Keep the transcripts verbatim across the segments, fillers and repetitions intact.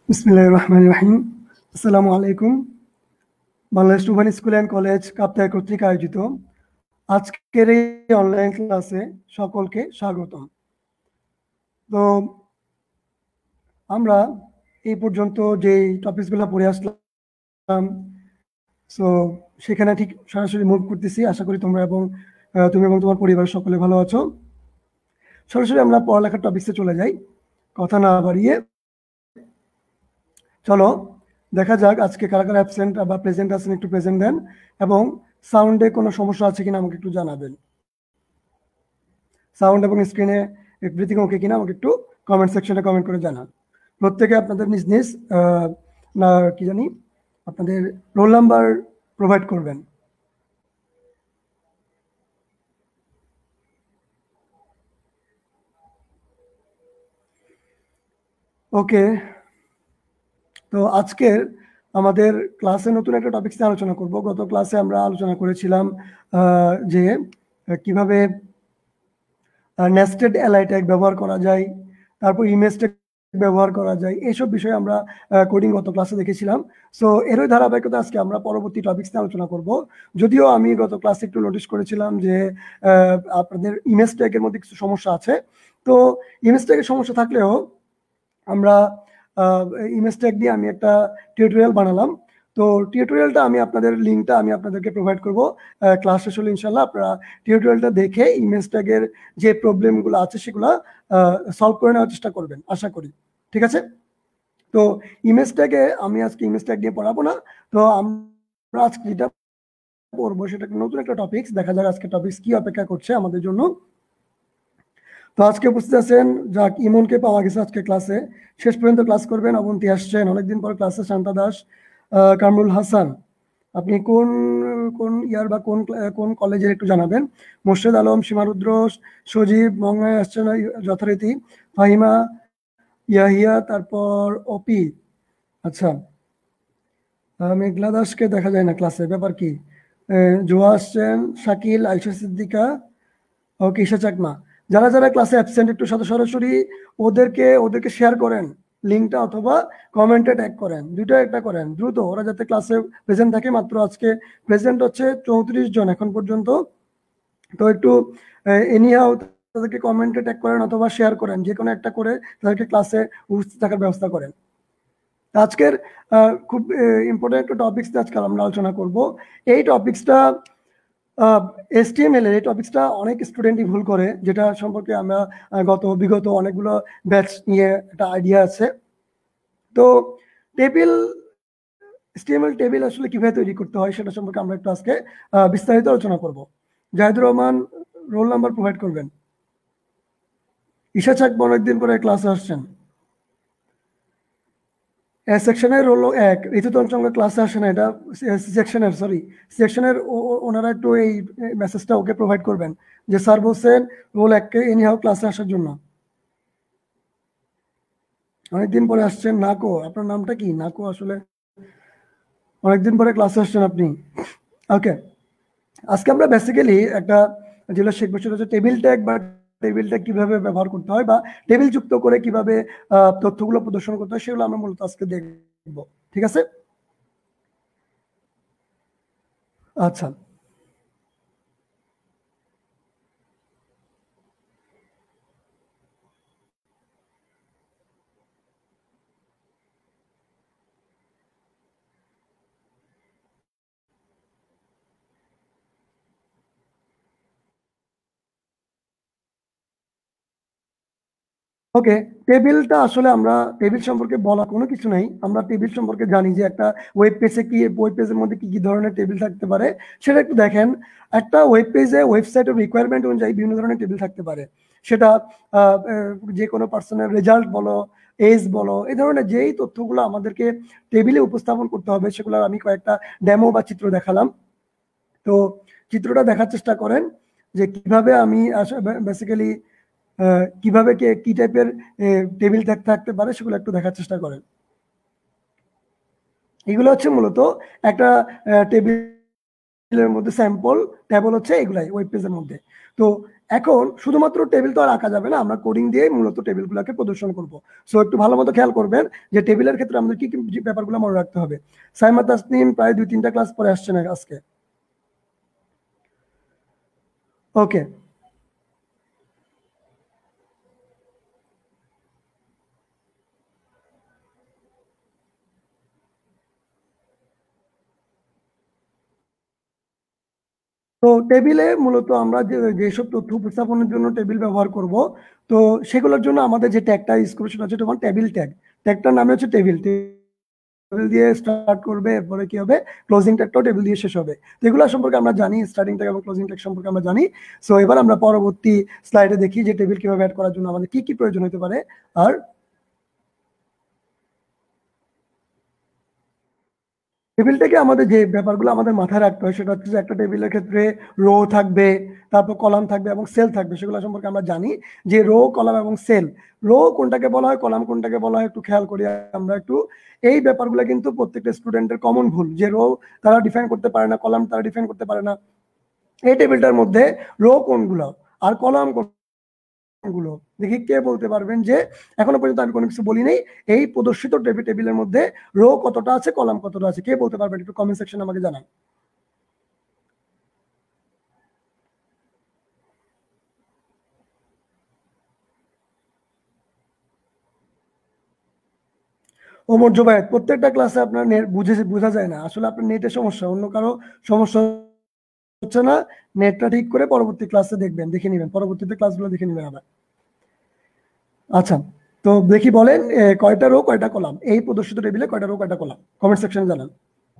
বিসমিল্লাহির রহমানির রহিম। আসসালামু আলাইকুম। Bangladesh open school and college Kaptai কর্তৃক আয়োজিত আজকের এই অনলাইন ক্লাসে সকলকে স্বাগতম। তো আমরা এই পর্যন্ত যে টপিকসগুলো পড়ে আসলাম, সো সেখানে ঠিক সরাসরি মুভ করতেছি। আশা করি তোমরা এবং তুমি এবং তোমার পরিবার সকলে ভালো আছো। সরাসরি আমরা পড়ালেখার টপিকসে চলে যাই, কথা না বাড়িয়ে। চলো দেখা যাক আজকে কারা কারা অ্যাবসেন্ট বা প্রেজেন্ট আছেন, একটু প্রেজেন্ট দেন, এবং সাউন্ডে কোনো সমস্যা আছে কিনা আমাকে একটু জানাবেন। সাউন্ড এবং স্ক্রিনে এভরিথিং ওকে কিনা আমাকে একটু কমেন্ট সেকশনে কমেন্ট করে জানান। প্রত্যেকে আপনাদের নিজ নিজ না কি জানি আপনাদের রোল নাম্বার প্রোভাইড করবেন। ওকে, তো আজকের আমাদের ক্লাসে নতুন একটা টপিক নিয়ে আলোচনা করব। গত ক্লাসে আমরা আলোচনা করেছিলাম যে কিভাবে নেস্টেড এলাই ট্যাগ ব্যবহার করা যায়, তারপর ইমেজ ট্যাগ ব্যবহার করা যায়, এইসব বিষয়ে আমরা কোডিং গত ক্লাসে দেখেছিলাম। সো এরই ধারাবাহিকতা আজকে আমরা পরবর্তী টপিকস নিয়ে আলোচনা করব। যদিও আমি গত ক্লাসে একটু নোটিস করেছিলাম যে আপনাদের ইমেজ ট্যাগের মধ্যে কিছু সমস্যা আছে। তো ইমেজ ট্যাগের সমস্যা থাকলেও আমরা ইমেজ ট্যাগ দিয়ে আমি একটা টিউটোরিয়াল বানালাম। তো টিউটোরিয়ালটা আমি আপনাদের লিঙ্কটা আমি আপনাদেরকে প্রোভাইড করব ক্লাস শেষ হলে। ইনশাল্লাহ আপনারা টিউটোরিয়ালটা দেখে ইমেজ ট্যাগের যে প্রবলেমগুলো আছে সেগুলো সলভ করে নেওয়ার চেষ্টা করবেন, আশা করি। ঠিক আছে? তো ইমেজ ট্যাগে আমি আজকে ইমেজ ট্যাগ নিয়ে পড়াবো না। তো আমরা আজকে যেটা পড়বো সেটা নতুন একটা টপিকস। দেখা যাক আজকে টপিকস কি অপেক্ষা করছে আমাদের জন্য। তো আজকে উপস্থিত আছেন যাক ইমনকে পাওয়া গেছে আজকে ক্লাসে, শেষ পর্যন্ত ক্লাস করবেন। অবন্তী আসছেন অনেকদিন পর ক্লাসে। শান্তা দাস, কামরুল হাসান, আপনি কোন কোন ইয়ার বা কোন কোন কলেজের একটু জানাবেন। মোর্শেদ আলম, সীমারুদ্র, সজীব, মঙ্গায় আসছেন যথারীতি। ফাহিমা, ইয়াহিয়া, তারপর অপি। আচ্ছা, মেঘলা দাসকে দেখা যায় না ক্লাসে, ব্যাপার কি? জোয়া আসছেন, শাকিল, আয়শা সিদ্দিকা, ও কিসা চাকমা। যারা যারা ক্লাসে অ্যাবসেন্ট একটু সাথে সরাসরি ওদেরকে ওদেরকে শেয়ার করেন লিঙ্কটা, অথবা কমেন্টে ট্যাগ করেন, দুটো একটা করেন দ্রুত, ওরা যাতে ক্লাসে প্রেজেন্ট থাকে। মাত্র আজকে প্রেজেন্ট হচ্ছে চৌত্রিশ জন এখন পর্যন্ত। তো একটু এনিহাও তাদেরকে কমেন্টে ট্যাগ করেন অথবা শেয়ার করেন, যে কোনো একটা করে তাদেরকে ক্লাসে উপস্থিত থাকার ব্যবস্থা করেন। আজকের খুব ইম্পর্টেন্ট একটা টপিকস আজকে আমরা আলোচনা করব। এই টপিকসটা এসটিএমএল এর এই টপিকসটা অনেক স্টুডেন্টই ভুল করে, যেটা সম্পর্কে আমরা গত বিগত অনেকগুলো ব্যাচ নিয়ে একটা আইডিয়া আছে। তো টেবিল এসটিএমএল টেবিল আসলে কিভাবে তৈরি করতে হয় সেটা সম্পর্কে আমরা একটু আজকে বিস্তারিত আলোচনা করব। Zahidur Rahman roll number provide করবেন। ঈশা চাকমা অনেকদিন পরে ক্লাসে আসছেন। সেকশনের রোল এক, ঋতুতঞ্চঙ্গ ক্লাসে আসে না, এটা সেকশনের সরি সেকশনের ওনারা একটু এই মেসেজটা ওকে প্রোভাইড করবেন যে স্যার বলছেন রোল এককে এনিহাও ক্লাসে আসার জন্য। অনেকদিন পরে আসছেন। নাকো, আপনার নামটা কি? নাকো, আসলে অনেকদিন পরে ক্লাসে আসছেন আপনি। ওকে, আজকে আমরা বেসিক্যালি একটা যেটা শিখবো সেটা হচ্ছে টেবিল ট্যাগ বা টেবিল ট্যাগ কিভাবে ব্যবহার করতে হয় বা টেবিল যুক্ত করে কিভাবে তথ্যগুলো প্রদর্শন করতে হয় সেগুলো আমরা মূলত আজকে দেখবো। ঠিক আছে? আচ্ছা, ওকে, টেবিলটা আসলে আমরা টেবিল সম্পর্কে বলা কোনো কিছু নেই। আমরা টেবিল সম্পর্কে জানি যে একটা ওয়েব পেজে কি, ওয়েব পেজের মধ্যে কি কি ধরনের টেবিল থাকতে পারে সেটা একটু দেখেন। একটা ওয়েব পেজে ওয়েবসাইটের রিকোয়ারমেন্ট অনুযায়ী বিভিন্ন ধরনের টেবিল থাকতে পারে। সেটা যে কোনো পার্সনের রেজাল্ট বলো, এজ বলো, এই ধরনের যেই তথ্যগুলো আমাদেরকে টেবিলে উপস্থাপন করতে হবে সেগুলো আমি কয়েকটা ডেমো বা চিত্র দেখালাম। তো চিত্রটা দেখার চেষ্টা করেন যে কিভাবে আমি বেসিক্যালি কিভাবে কি টাইপের টেবিল থাকতে পারে সেগুলো একটু দেখার চেষ্টা করেন। এগুলো হচ্ছে মূলত একটা টেবিল টেবিলের মধ্যে স্যাম্পল টেবল হচ্ছে এগুলাই ওয়েব পেজের মধ্যে। তো এখন শুধুমাত্র টেবিল তো আর আঁকা যাবে না, আমরা কোডিং দিয়ে মূলত টেবিলগুলোকে প্রদর্শন করব। সো একটু ভালো মতো খেয়াল করবেন যে টেবিলের ক্ষেত্রে আমাদের কি কি ব্যাপারগুলো মনে রাখতে হবে। সাইমা তাসনিম প্রায় দুই তিনটা ক্লাস পরে আসছে না আজকে। ওকে, তো টেবিলে মূলত আমরা যে যেসব তথ্য উপস্থাপনের জন্য টেবিল ব্যবহার করব, তো সেগুলোর জন্য আমাদের যে ট্যাগটা ইউজ করবো সেটা হচ্ছে তোমার টেবিল ট্যাগ। ট্যাগটার নামে হচ্ছে টেবিল। টেবিল দিয়ে স্টার্ট করবে, এরপরে কি হবে ক্লোজিং ট্যাগটাও টেবিল দিয়ে শেষ হবে। তো এগুলো সম্পর্কে আমরা জানি, স্টার্টিং ট্যাগ এবং ক্লোজিং ট্যাগ সম্পর্কে আমরা জানি। সো এবার আমরা পরবর্তী স্লাইডে দেখি যে টেবিল কিভাবে অ্যাড করার জন্য আমাদের কি কি প্রয়োজন হতে পারে। আর টেবিল থেকে আমাদের যে ব্যাপারগুলো আমাদের মাথায় রাখতে হয় সেটা হচ্ছে যে একটা টেবিলের ক্ষেত্রে রো থাকবে, তারপর কলাম থাকবে এবং সেল থাকবে। সেগুলো সম্পর্কে আমরা জানি যে রো, কলাম এবং সেল। রো কোনটাকে বলা হয়, কলাম কোনটাকে বলা হয়, একটু খেয়াল করি আমরা একটু। এই ব্যাপারগুলো কিন্তু প্রত্যেকটা স্টুডেন্টের কমন ভুল, যে রো তারা ডিফাইন করতে পারে না, কলাম তারা ডিফাইন করতে পারে না। এই টেবিলটার মধ্যে রো কোনগুলো আর কলাম গুলো দেখি কে বলতে পারবেন যে এখনো পর্যন্ত আমি কোনো কিছু বলি নাই, এই প্রদর্শিত টেবিলের মধ্যে রো কতটা আছে, কলাম কতটা আছে, কে বলতে পারবেন একটু কমেন্ট সেকশনে আমাকে জানান। ওমর জোবায়েত, প্রত্যেকটা ক্লাসে আপনার নেট বুঝে বোঝা যায় না, আসলে আপনার নেটের সমস্যা, অন্য কারো সমস্যা হচ্ছে না। নেটটা ঠিক করে পরবর্তী ক্লাসে দেখবেন, দেখে নেবেন, পরবর্তীতে ক্লাসগুলো দেখে নেবেন আবার। আচ্ছা, তো দেখি বলেন কয়টা রো কয়টা কলাম, এই প্রদর্শিত টেবিলে কয়টা রো কয়টা কলাম, কমেন্ট সেকশনে জানান।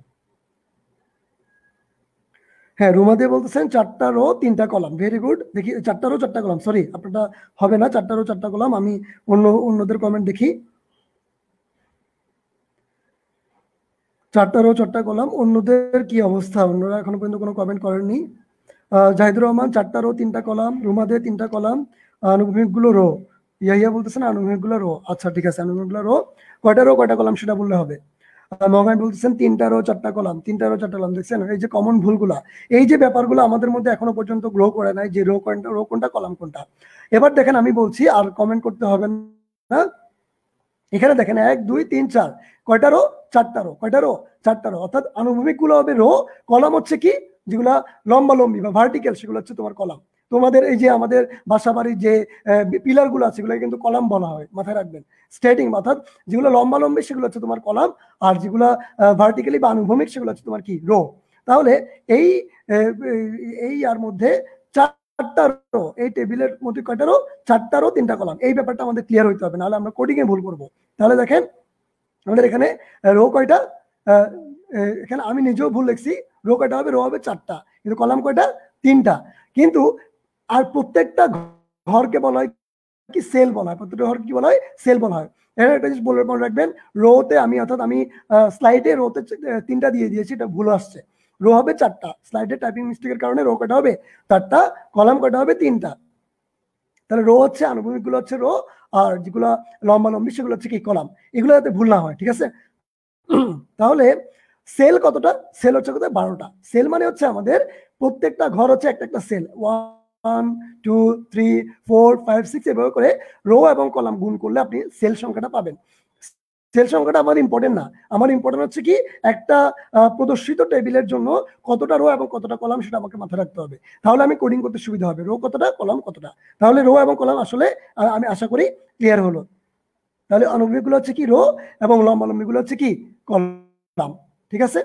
হ্যাঁ, রুমা দিয়ে বলতেছেন চারটা রো তিনটা কলাম, ভেরি গুড। দেখি চারটা রো চারটা কলাম, সরি আপনারটা হবে না, চারটা রো চারটা কলাম। আমি অন্য অন্যদের কমেন্ট দেখি। চারটা রো চারটা কলাম, অন্যদের কি অবস্থা, অন্যরা এখনো পর্যন্ত কোনো কমেন্ট করেননি। জাহিদুর রহমান চারটা রো তিনটা কলাম, রুমাদের তিনটা কলাম, আনুভূমিকগুলো রো। ইয়াহিয়া বলতেছেন আনুভূমিকগুলো রো। আচ্ছা ঠিক আছে, আনুভূমিকগুলো রো, কয়টা রো কয়টা কলাম সেটা বললে হবে। মহান বলতেছেন তিনটা রো চারটা কলাম, তিনটা রো চারটা কলাম। দেখছেন এই যে কমন ভুলগুলা, এই যে ব্যাপারগুলো আমাদের মধ্যে এখনো পর্যন্ত গ্রো করে নাই, যে রো কোনটা রো কোনটা কলাম কোনটা। এবার দেখেন আমি বলছি, আর কমেন্ট করতে হবে না। এখানে দেখেন এক দুই তিন চার, কয়টা রো, চারটা রো, কয়টা রো, চারটা রো। অর্থাৎ আনুভূমিক গুলো হবে রো, কলাম হচ্ছে কি যেগুলা লম্বা লম্বি বা ভার্টিক্যাল সেগুলো হচ্ছে তোমার কলাম। তোমাদের এই যে আমাদের বাসা বাড়ির যে পিলার গুলো আছে সেগুলো কিন্তু কলাম বলা হয়, মাথায় রাখবেন। স্ট্রেটিং অর্থাৎ যেগুলো লম্বা লম্বি সেগুলো হচ্ছে তোমার কলাম, আর যেগুলো ভার্টিক্যালি বা আনুভূমিক সেগুলো হচ্ছে তোমার কি রো। তাহলে এই এই আর মধ্যে চারটা রো, এই টেবিলের মধ্যে কয়টা রো, চারটা রো তিনটা কলাম, এই ব্যাপারটা আমাদের ক্লিয়ার হইতে হবে, নাহলে আমরা কোডিং এ ভুল করবো। তাহলে দেখেন আমাদের এখানে রো কয়টা, এখানে আমি নিজেও ভুল লিখছি, রো কয়টা হবে, রো হবে চারটা, কিন্তু কলাম কয়টা, তিনটা। কিন্তু আর প্রত্যেকটা ঘরকে বলা হয় কি, সেল বলা হয়, প্রত্যেকটা ঘরকে কি বলা হয়, সেল বলা হয়। এখানে একটা জিনিস বলে মনে রাখবেন, রোতে আমি অর্থাৎ আমি স্লাইডে রোতে তিনটা দিয়ে দিয়েছি, এটা ভুল আসছে, রো হবে চারটা, স্লাইডে টাইপিং মিস্টেকের কারণে রো কয়টা হবে, চারটা, কলাম কয়টা হবে, তিনটা। তাহলে রো হচ্ছে আনুভূমিক গুলো হচ্ছে রো, আর যেগুলো লম্বা লম্বি সেগুলো হচ্ছে কি কলাম, এগুলো যাতে ভুল না হয়, ঠিক আছে। তাহলে সেল কতটা, সেল হচ্ছে কত, বারোটা। সেল মানে হচ্ছে আমাদের প্রত্যেকটা ঘর হচ্ছে একটা একটা cell, one two three four five six এভাবে করে রো এবং কলাম গুণ করলে আপনি সেল সংখ্যাটা পাবেন। সেল সংখ্যাটা আমার ইম্পর্টেন্ট না, আমার ইম্পর্টেন্ট হচ্ছে কি একটা প্রদর্শিত টেবিলের জন্য কতটা রো এবং কতটা কলাম সেটা আমাকে মাথায় রাখতে হবে, তাহলে আমি কোডিং করতে সুবিধা হবে, রো কতটা কলাম কতটা। তাহলে রো এবং কলাম আসলে আমি আশা করি ক্লিয়ার হলো। তাহলে আনুভূমিক গুলো হচ্ছে কি রো এবং লম্বালম্বী গুলো হচ্ছে কি কলাম, ঠিক আছে।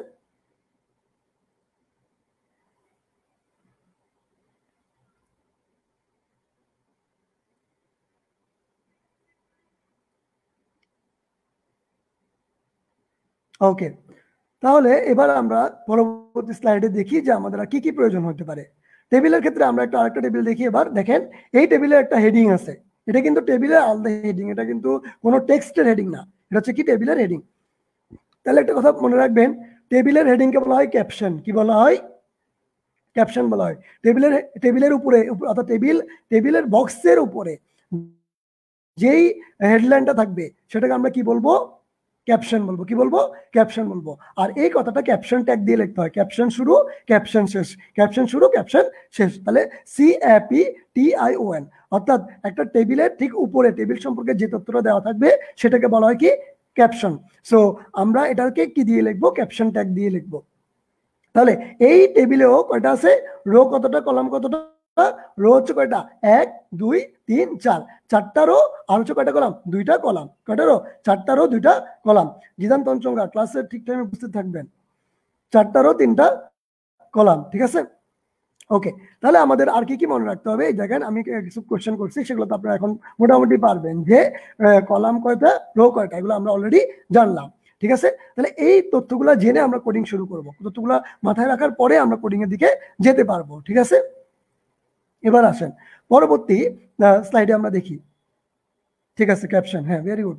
ওকে, তাহলে এবার আমরা পরবর্তী স্লাইডে দেখি যে আমাদের কি কি প্রয়োজন হতে পারে। টেবিলের ক্ষেত্রে আমরা একটা আরেকটা টেবিল দেখি। এবার দেখেন এই টেবিলে একটা হেডিং আছে, এটা কিন্তু টেবিলের আলাদা হেডিং, এটা কিন্তু কোনো টেক্সটের হেডিং না, এটা হচ্ছে কি টেবিলের হেডিং। তাহলে একটা কথা মনে রাখবেন, টেবিলের হেডিংকে বলা হয় ক্যাপশন। কি বলা হয়, ক্যাপশন বলা হয়। টেবিলের টেবিলের উপরে অর্থাৎ টেবিল টেবিলের বক্সের উপরে যেই হেডলাইনটা থাকবে সেটাকে আমরা কি বলবো, ক্যাপশন বলবো। কি বলবো? ক্যাপশন বলবো। আর এই কথাটা ক্যাপশন ট্যাগ দিয়ে লিখতে হয়, ক্যাপশন শুরু ক্যাপশন শেষ, ক্যাপশন শুরু ক্যাপশন শেষ। তাহলে C A P T I O N, অর্থাৎ একটা টেবিলের ঠিক উপরে টেবিল সম্পর্কে যে তথ্যটা দেওয়া থাকবে সেটাকে বলা হয় কি? ক্যাপশন। সো আমরা এটাকে কি দিয়ে লিখবো? ক্যাপশন ট্যাগ দিয়ে লিখবো। তাহলে এই টেবিলেও কয়টা আছে? রো কতটা, কলাম কতটা? রো হচ্ছে কয়টা? এক দুই তিন চার, চারটা রো। আর হচ্ছে কয়টা কলাম? দুইটা কলাম। কয়টা রো? চারটা রো দুইটা কলাম। জিদান তঞ্চঙ্গা ক্লাসে ঠিক টাইমে উপস্থিত থাকবেন। চারটা রো তিনটা কলাম, ঠিক আছে? ওকে, তাহলে আমাদের আর কি কি মনে রাখতে হবে? এই দেখেন আমি কিছু কোশ্চেন করছি, সেগুলো তো আপনারা এখন মোটামুটি পারবেন যে কলাম কয়টা, রো কয়টা, এগুলো আমরা অলরেডি জানলাম, ঠিক আছে? তাহলে এই তথ্যগুলো জেনে আমরা কোডিং শুরু করব। তথ্যগুলো মাথায় রাখার পরে আমরা কোডিং এর দিকে যেতে পারবো, ঠিক আছে? এবার আসেন পরবর্তী স্লাইডে আমরা দেখি, ঠিক আছে? ক্যাপশন, হ্যাঁ, ভেরি গুড।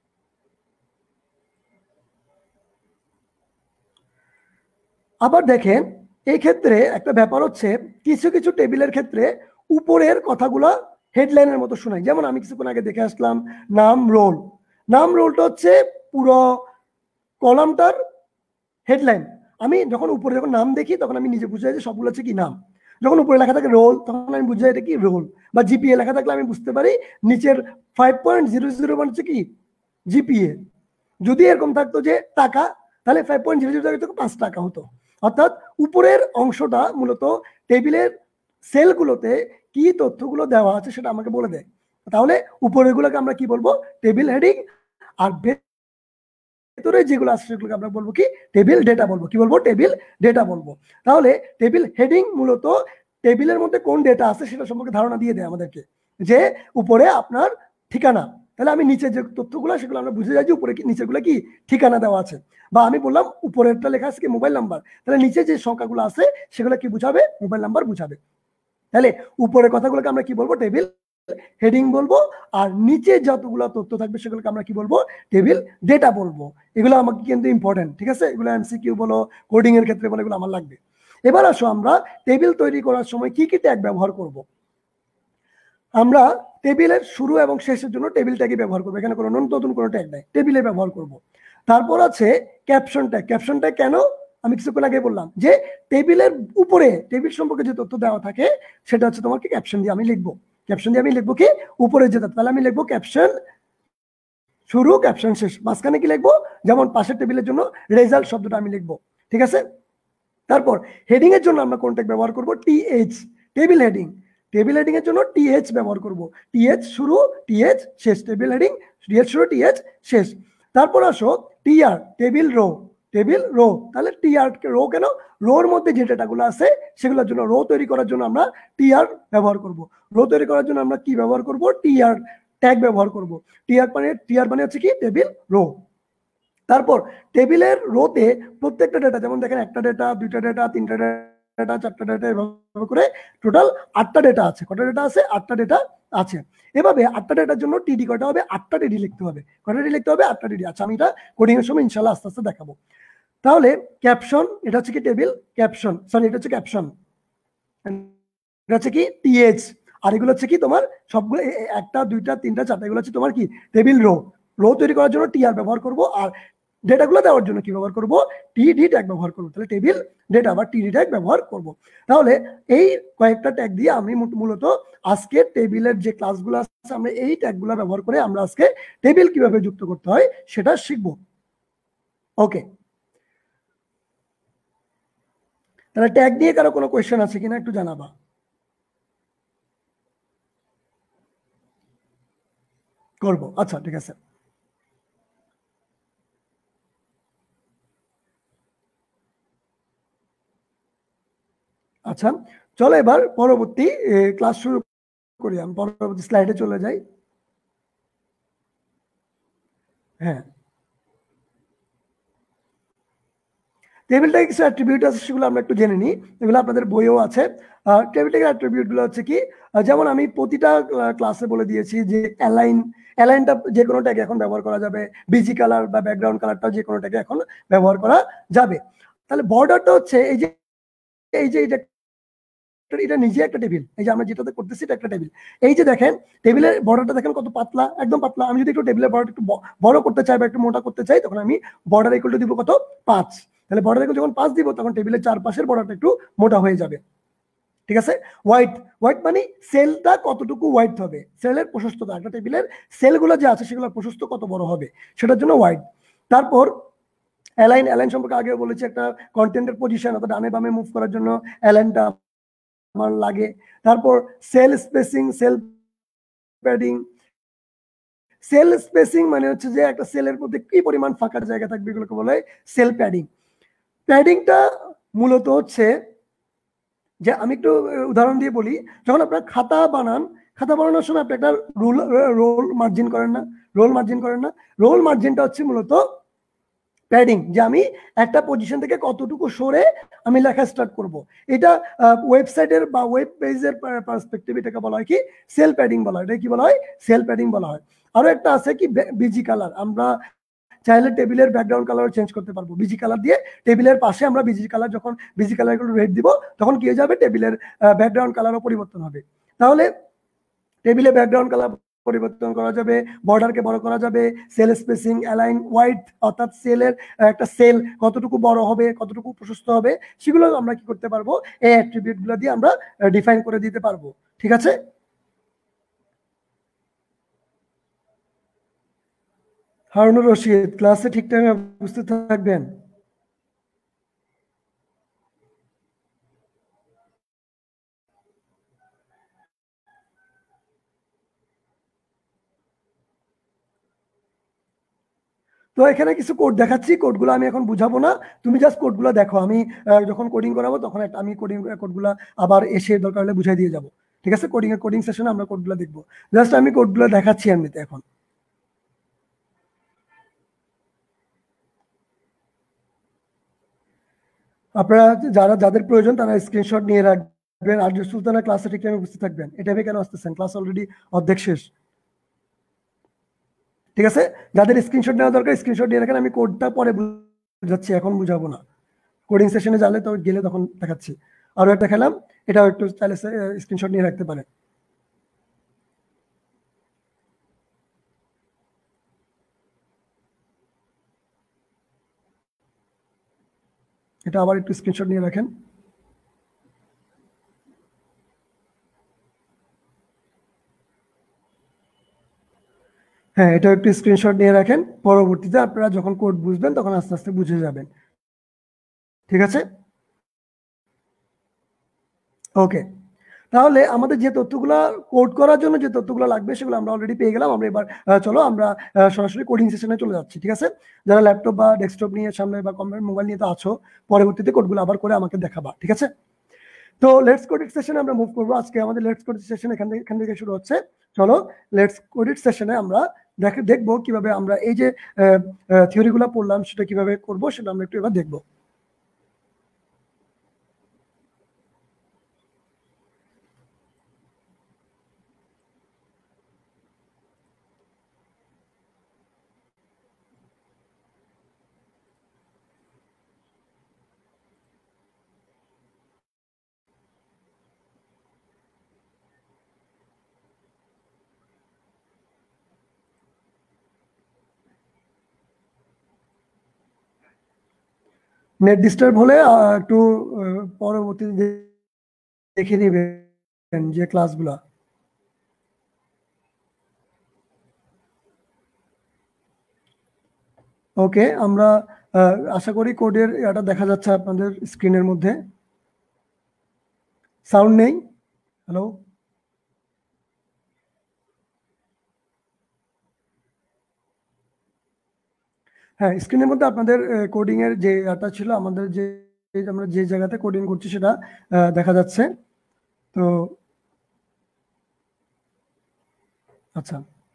আবার দেখেন এই ক্ষেত্রে একটা ব্যাপার হচ্ছে, কিছু কিছু টেবিলের ক্ষেত্রে উপরের কথাগুলো হেডলাইনের মতো শোনায়। যেমন আমি কিছুক্ষণ আগে দেখে আসলাম নাম রোল। নাম রোলটা হচ্ছে পুরো কলামটার হেডলাইন। আমি যখন উপরে যখন নাম দেখি তখন আমি নিজে বুঝে যাই যে সবগুলো হচ্ছে কি নাম। যখন উপরে লেখা থাকে রোল তখন আমি বুঝে যাই এটা কি রোল। বা জিপিএ লেখা থাকলে আমি বুঝতে পারি নিচের ফাইভ পয়েন্ট জিরো জিরো মানে হচ্ছে কি জিপিএ। যদি এরকম থাকতো যে টাকা, তাহলে ফাইভ পয়েন্ট জিরো জিরো পাঁচ টাকা হতো। অর্থাৎ উপরের অংশটা মূলত টেবিলের সেলগুলোতে কি তথ্যগুলো দেওয়া আছে সেটা আমাকে বলে দেয়। তাহলে উপরেগুলোকে আমরা কি বলবো? Table heading. আর ভেতরে যেগুলো আছে সেগুলোকে আমরা বলবো কি? টেবিল ডেটা বলবো। কি বলবো? টেবিল ডেটা বলবো। তাহলে টেবিল হেডিং মূলত টেবিলের মধ্যে কোন ডেটা আছে সেটা সম্পর্কে ধারণা দিয়ে দেয় আমাদেরকে, যে উপরে আপনার ঠিকানা। তাহলে আমি নিচে যে তথ্যগুলো সেগুলো আমরা বুঝে যাই যে উপরে কি নিচের গুলো কি ঠিকানা দেওয়া আছে। বা আমি বললাম উপরেরটা লেখা আছে কি মোবাইল নাম্বার, তাহলে নিচে যে সংখ্যাগুলো আছে সেগুলো কি বুঝাবে? মোবাইল নাম্বার বুঝাবে। তাহলে উপরের কথাগুলোকে আমরা কি বলবো? টেবিল হেডিং বলবো। আর নিচে যতগুলো তথ্য থাকবে সেগুলোকে আমরা কি বলবো? টেবিল ডেটা বলবো। এগুলো আমাকে কিন্তু ইম্পর্টেন্ট, ঠিক আছে? এগুলো এমসিকিউ বলো, কোডিং এর ক্ষেত্রে বলো, এগুলো আমার লাগবে। এবার আসো আমরা টেবিল তৈরি করার সময় কি কি ট্যাগ ব্যবহার করব। আমরা টেবিলের শুরু এবং শেষের জন্য টেবিল ট্যাগই ব্যবহার করবো। এখানে কোনো নতুন কোনো ট্যাগ নাই, টেবিলে ব্যবহার করব। তারপর আছে ক্যাপশন ট্যাগ। ক্যাপশন ট্যাগ কেন? আমি কিছুক্ষণ আগে বললাম যে টেবিলের উপরে টেবিল সম্পর্কে যে তথ্য দেওয়া থাকে সেটা হচ্ছে তোমাকে ক্যাপশন দিয়ে আমি লিখবো। ক্যাপশন দিয়ে আমি লিখবো কি? উপরে যেটা, তাহলে আমি লিখবো ক্যাপশন শুরু ক্যাপশন শেষ। মাঝখানে কি লিখবো? যেমন পাশের টেবিলের জন্য রেজাল্ট শব্দটা আমি লিখবো, ঠিক আছে? তারপর হেডিং এর জন্য আমরা কোন ট্যাগ ব্যবহার করবো? TH, table heading. Table heading এর জন্য টিএইচ ব্যবহার করব। টিএইচ শুরু টিএইচ শেষ, টেবিল হেডিং টিএইচ শুরু টিএইচ শেষ। তারপর আসো TR, table row, table row. তাহলে টিআর রো কেন? রোর মধ্যে যে ডেটাগুলো আছে সেগুলোর জন্য, রো তৈরি করার জন্য আমরা টিআর ব্যবহার করব। রো তৈরি করার জন্য আমরা কি ব্যবহার করব? টিআর ট্যাগ ব্যবহার করব। টিআর মানে টিআর মানে হচ্ছে কি? Table row. তারপর টেবিলের রোতে প্রত্যেকটা ডেটা, যেমন দেখেন একটা ডেটা, দুইটা ডেটা, তিনটা ডেটা, চারটা ডেটা, এভাবে করে টোটাল আটটা ডেটা আছে। কটা ডেটা আছে? আটটা ডেটা আছে। এভাবে আটটা ডেটার জন্য টিডি কয়টা হবে? আটটা ডিডি লিখতে হবে। কয়টা ডিডি লিখতে হবে? আটটা ডিডি। আচ্ছা, আমি এটা কোডিং এর সময় ইনশাআল্লাহ আস্তে আস্তে দেখাবো। তাহলে ক্যাপশন, এটা হচ্ছে কি টেবিল ক্যাপশন, সরি এটা হচ্ছে ক্যাপশন, এটা হচ্ছে কি টিএইচ। আর এগুলো হচ্ছে কি তোমার সবগুলো একটা, দুইটা, তিনটা, চারটা, এগুলো হচ্ছে তোমার কি? Table rho. রো তৈরি করার জন্য টিআর ব্যবহার করব। আর ডেটাগুলো দেওয়ার জন্য কি ব্যবহার করব? টিডি ট্যাগ ব্যবহার করব। তাহলে টেবিল ডেটা বা টিডি ট্যাগ ব্যবহার করব। তাহলে এই কয়েকটা ট্যাগ দিয়ে আমি মূলত আজকে টেবিলের যে ক্লাসগুলো আছে আমরা এই ট্যাগগুলো ব্যবহার করে আমরা আজকে টেবিল কিভাবে যুক্ত করতে হয় সেটা শিখব। ওকে, তাহলে ট্যাগ নিয়ে কারো কোনো কোয়েশ্চেন আছে কিনা একটু জানাবা। করব, আচ্ছা ঠিক আছে। আচ্ছা, চলো এবার পরবর্তী ক্লাস শুরু করি। আমি পরবর্তী স্লাইডে চলে যাই। হ্যাঁ, টেবিল ট্যাগের কিছু অ্যাট্রিবিউট আছে, সেগুলো আমরা একটু জেনে নিই। এগুলো আপনাদের বইও আছে। টেবিল ট্যাগের অ্যাট্রিবিউটগুলো হচ্ছে কি, যেমন আমি প্রতিটা ক্লাসে বলে দিয়েছি যে অ্যালাইন, অ্যালাইনটা যে কোনো ট্যাগে এখন ব্যবহার করা যাবে। বিজি কালার বা ব্যাকগ্রাউন্ড কালারটা যে কোনো ট্যাগে এখন ব্যবহার করা যাবে। তাহলে বর্ডারটা হচ্ছে এই যে এই যে এটা নিজে একটা টেবিল, এই যে আমরা যেটাতে করতেছি এটা একটা টেবিল। এই যে দেখেন টেবিলের বর্ডারটা দেখেন কত পাতলা, একদম পাতলা। আমি যদি একটু টেবিলের বর্ডার একটু বড় করতে চাই বা একটু মোটা করতে চাই, তখন আমি বর্ডার ইকুয়াল টু দিব কত, পাঁচ। তাহলে বর্ডার ইকুয়াল যখন পাঁচ দিব, তখন টেবিলের চারপাশের বর্ডারটা একটু মোটা হয়ে যাবে। ঠিক আছে। হোয়াইট, হোয়াইট মানে সেলটা কতটুকু হোয়াইট হবে, সেলের প্রশস্ততা, একটা টেবিলের সেলগুলো যে আছে সেগুলোর প্রশস্ত কত বড় হবে, সেটার জন্য হোয়াইট। তারপর অ্যালাইন, অ্যালাইন সম্পর্কে আগে বলেছি, একটা কন্টেন্টের পজিশন অর্থাৎ ডানে বামে মুভ করার জন্য অ্যালাইনটা আমার লাগে। তারপর cell spacing, cell padding. Cell spacing মানে হচ্ছে যে একটা সেলের মধ্যে কি পরিমাণ ফাঁকা জায়গা থাকবে, এগুলোকে বলে সেল প্যাডিং। প্যাডিংটা মূলত হচ্ছে যে, আমি একটু উদাহরণ দিয়ে বলি, যখন আপনার খাতা বানান, খাতা বানানোর সময় আপনি একটা রোল রোল মার্জিন করেন না, রোল মার্জিন করেন না, রোল মার্জিনটা হচ্ছে মূলত প্যাডিং, যে আমি একটা পজিশন থেকে কতটুকু সরে আমি লেখা স্টার্ট করব। এটা ওয়েবসাইটের বা ওয়েব পেজের পার্সপেক্টিভ এটাকে বলা হয় কি, সেল প্যাডিং বলা হয়। এটা কি বলা হয়, সেল প্যাডিং বলা হয়। আরো একটা আছে কি, বিজি কালার। আমরা চাইলে টেবিলের ব্যাকগ্রাউন্ড কালার চেঞ্জ করতে পারবো বিজি কালার দিয়ে। টেবিলের পাশে আমরা বিজি কালার, যখন বিজি কালার গুলো রেড দিব, তখন কি হয়ে যাবে, টেবিলের ব্যাকগ্রাউন্ড কালারও পরিবর্তন হবে। তাহলে টেবিলে ব্যাকগ্রাউন্ড কালার পরিবর্তন করা যাবে, বর্ডারকে বড় করা যাবে, সেল স্পেসিং, অ্যালাইন, হোয়াইট অর্থাৎ সেলের একটা সেল কতটুকু বড় হবে, কতটুকু প্রশস্ত হবে, সেগুলো আমরা কি করতে পারবো, এই অ্যাট্রিবিউট গুলো দিয়ে আমরা ডিফাইন করে দিতে পারবো। ঠিক আছে। হারুনুর রশিদ, ক্লাসে ঠিক টাইমে উপস্থিত থাকবেন। তো এখানে কিছু কোড দেখাচ্ছি, কোডগুলো আমি এখন বুঝাবো না, তুমি জাস্ট কোডগুলো দেখো। আমি যখন কোডিং করাবো তখন একটা আমি কোডিং কোডগুলো আবার এসে দরকার হলে বুঝাই দিয়ে যাবো। ঠিক আছে, কোডিং এর কোডিং সেশনে আমরা কোডগুলো দেখবো। জাস্ট আমি কোডগুলো দেখাচ্ছি এমনিতে এখন। আপনারা যারা যাদের প্রয়োজন তারা স্ক্রিনশট নিয়ে রাখবেন। আর সুলতানা ক্লাসে ঠিক টাইমে উপস্থিত থাকবেন। এটা কেন আসতেছেন, ক্লাস অলরেডি অর্ধেক শেষ। ঠিক আছে, যাদের স্ক্রিনশট নেওয়া দরকার স্ক্রিনশট নিয়ে রাখেন। আমি কোডটা পরে বুঝাচ্ছি, এখন বুঝাবো না। কোডিং সেশনে যালে তো গেলে তখন দেখাচ্ছি। আরো একটা খেলাম, এটাও একটু চাইলে স্ক্রিনশট নিয়ে রাখতে পারেন। এটা আবার একটু স্ক্রিনশট নিয়ে রাখেন। হ্যাঁ, এটা একটু স্ক্রিনশট নিয়ে রাখেন, পরবর্তীতে আপনারা যখন কোড বুঝবেন তখন আস্তে আস্তে বুঝে যাবেন। ঠিক আছে, ওকে। তাহলে আমাদের যে তথ্যগুলো কোড করার জন্য যে তথ্যগুলো লাগবে সেগুলো আমরা অলরেডি পেয়ে গেলাম। আমরা এবার চলো আমরা সরাসরি কোডিং সেশনে চলে যাচ্ছি। ঠিক আছে, যারা ল্যাপটপ বা ডেস্কটপ নিয়ে সামনে বা কম্পিউটার মোবাইল নিয়ে তো আছো, পরবর্তীতে কোডগুলো আবার করে আমাকে দেখাবা। ঠিক আছে, তো লেটস কোড ইট সেশনে আমরা মুভ করবো। আজকে আমাদের লেটস কোড ইট সেশন এখান থেকে এখান থেকে শুরু হচ্ছে। চলো লেটস কোড ইট সেশনে আমরা দেখে দেখবো কিভাবে আমরা এই যে থিওরিগুলো পড়লাম সেটা কিভাবে করবো, সেটা আমরা একটু এবার দেখবো। নেট ডিস্টার্ব হলে একটু পরবর্তীতে দেখে নেবেন যে ক্লাসগুলা। ওকে, আমরা আশা করি কোডের এটা দেখা যাচ্ছে আপনাদের স্ক্রিনের মধ্যে। সাউন্ড নেই? হ্যালো, হ্যাঁ, স্ক্রিনের মধ্যে আপনাদের কোডিং এর যে এটা ছিল, আমাদের যে আমরা যে জায়গাতে কোডিং করছি সেটা দেখা যাচ্ছে। তো আচ্ছা,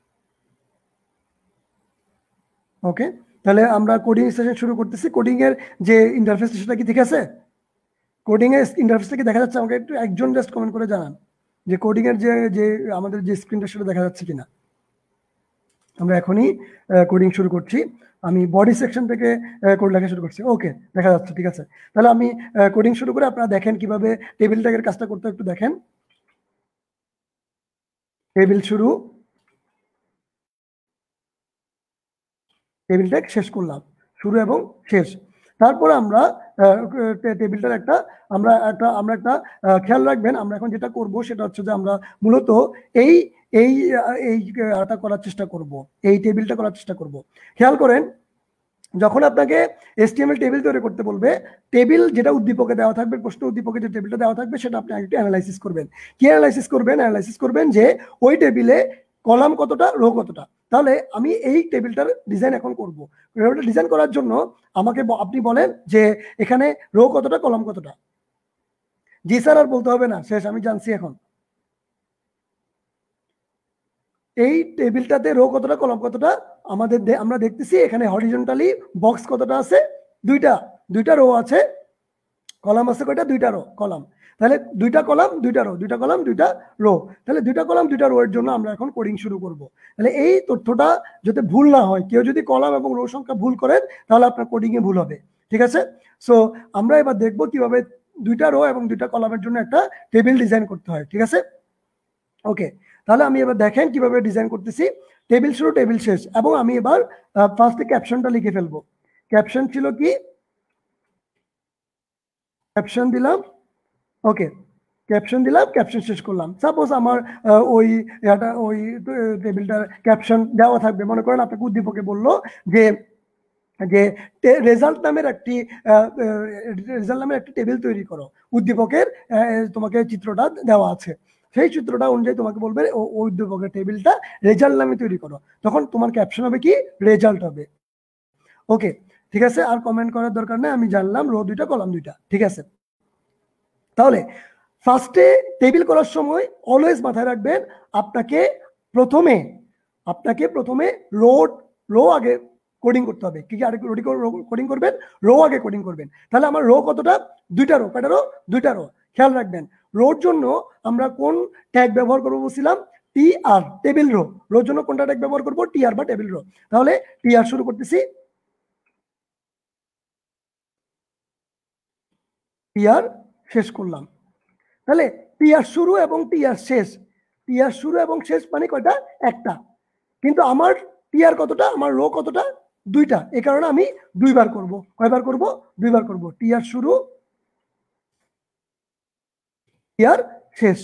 ওকে, তাহলে আমরা কোডিং সেশন শুরু করতেছি। কোডিং এর যে ইন্টারফেস সেটা কি ঠিক আছে? কোডিং এর ইন্টারফেসটা কি দেখা যাচ্ছে? আমাকে একটু একজন জাস্ট কমেন্ট করে জানান যে কোডিং এর যে যে আমাদের যে স্ক্রিনটা সেটা দেখা যাচ্ছে কিনা। আমরা এখনই কোডিং শুরু করছি। আমি বডি সেকশন থেকে কোড লেখা শুরু করছি। ওকে, দেখা যাচ্ছে, ঠিক আছে। তাহলে আমি কোডিং শুরু করে আপনারা দেখেন কিভাবে টেবিল ট্যাগের কাজটা করতে, একটু দেখেন। টেবিল শুরু, টেবিল ট্যাগ শেষ করলাম, শুরু এবং শেষ। তারপরে আমরা টেবিলটার একটা আমরা একটা আমরা একটা খেয়াল রাখবেন, আমরা এখন যেটা করব সেটা হচ্ছে যে আমরা মূলত এই এই এইটা করার চেষ্টা করব, এই টেবিলটা করার চেষ্টা করব। খেয়াল করেন, যখন আপনাকে এসটিএমএল টেবিল তৈরি করতে বলবে, টেবিল যেটা উদ্দীপকে দেওয়া থাকবে, প্রশ্ন উদ্দীপকে যে টেবিলটা দেওয়া থাকবে সেটা আপনি একটু অ্যানালাইসিস করবেন। কি অ্যানালাইসিস করবেন? অ্যানালাইসিস করবেন যে ওই টেবিলে কলাম কতটা, রো কতটা। তাহলে আমি এই টেবিলটার ডিজাইন এখন করব। ডিজাইন করার জন্য আমাকে আপনি বলেন যে এখানে রো কতটা, কলাম কতটা। জি স্যার, আর বলতে হবে না, শেষ, আমি জানছি এখন। এই টেবিলটাতে রো কতটা, কলাম কতটা আমাদের আমরা দেখতেছি। এখানে হরিজন্টালি বক্স কতটা আছে? দুইটা, দুইটা রো আছে। কলাম আছে কয়টা? দুইটা রো, কলাম। তাহলে দুইটা কলাম দুইটা রো, দুইটা কলাম দুইটা রো। তাহলে দুইটা কলাম দুইটা রো এর জন্য আমরা এখন কোডিং শুরু করব। তাহলে এই তথ্যটা যাতে ভুল না হয়, কেউ যদি কলাম এবং রো সংখ্যা ভুল করেন তাহলে আপনার কোডিং এ ভুল হবে, ঠিক আছে? সো আমরা এবার দেখব কিভাবে দুইটা রো এবং দুইটা কলামের জন্য একটা টেবিল ডিজাইন করতে হয়, ঠিক আছে? ওকে, তাহলে আমি এবার দেখেন কিভাবে ডিজাইন করতেছি। টেবিল শুরু, টেবিল শেষ। এবং আমি এবার ফার্স্টে ক্যাপশনটা লিখে ফেলবো। ক্যাপশন ছিল কি? ক্যাপশন দিলাম, ওকে, ক্যাপশন দিলাম, ক্যাপশন শেষ করলাম। সাপোজ আমার ওই এটা ওই টেবিলটার ক্যাপশন দেওয়া থাকবে। মনে করেন আপনাকে উদ্দীপকে বললো যে যে রেজাল্ট নামের একটি রেজাল্ট নামের একটি টেবিল তৈরি করো। উদ্দীপকের তোমাকে চিত্রটা দেওয়া আছে, সেই চিত্রটা অনুযায়ী তোমাকে বলবে ওই উদ্দীপকের টেবিলটা রেজাল্ট নামে তৈরি করো। তখন তোমার ক্যাপশন হবে কি? রেজাল্ট হবে। ওকে, ঠিক আছে, আর কমেন্ট করার দরকার নেই, আমি জানলাম রো দুইটা, কলাম দুইটা, ঠিক আছে। তাহলে ফার্স্টে টেবিল করার সময় অলওয়েজ মাথায় রাখবেন, আপনাকে প্রথমে আপনাকে প্রথমে রো রো আগে কোডিং করতে হবে। কি কি আগে কোডিং করবেন? রো আগে কোডিং করবেন। তাহলে আমার রো কতটা? দুইটা রো। কয়টা রো? দুইটা রো। খেয়াল রাখবেন, রোর জন্য আমরা কোন ট্যাগ ব্যবহার করবো বলছিলাম? টি আর, টেবিল রো। রোর জন্য কোনটা ট্যাগ ব্যবহার করবো? টি আর বা টেবিল রো। তাহলে টি আর শুরু করতেছি, টি আর শেষ করলাম। তাহলে টি আর শুরু এবং টি আর শেষ, টি আর শুরু এবং শেষ মানে কয়টা? একটা। কিন্তু আমার টি আর কতটা? আমার রো কতটা? দুইটা। এই কারণে আমি দুইবার করব। কয়বার করব? দুইবার করব। টি আর শুরু, টি আর শেষ।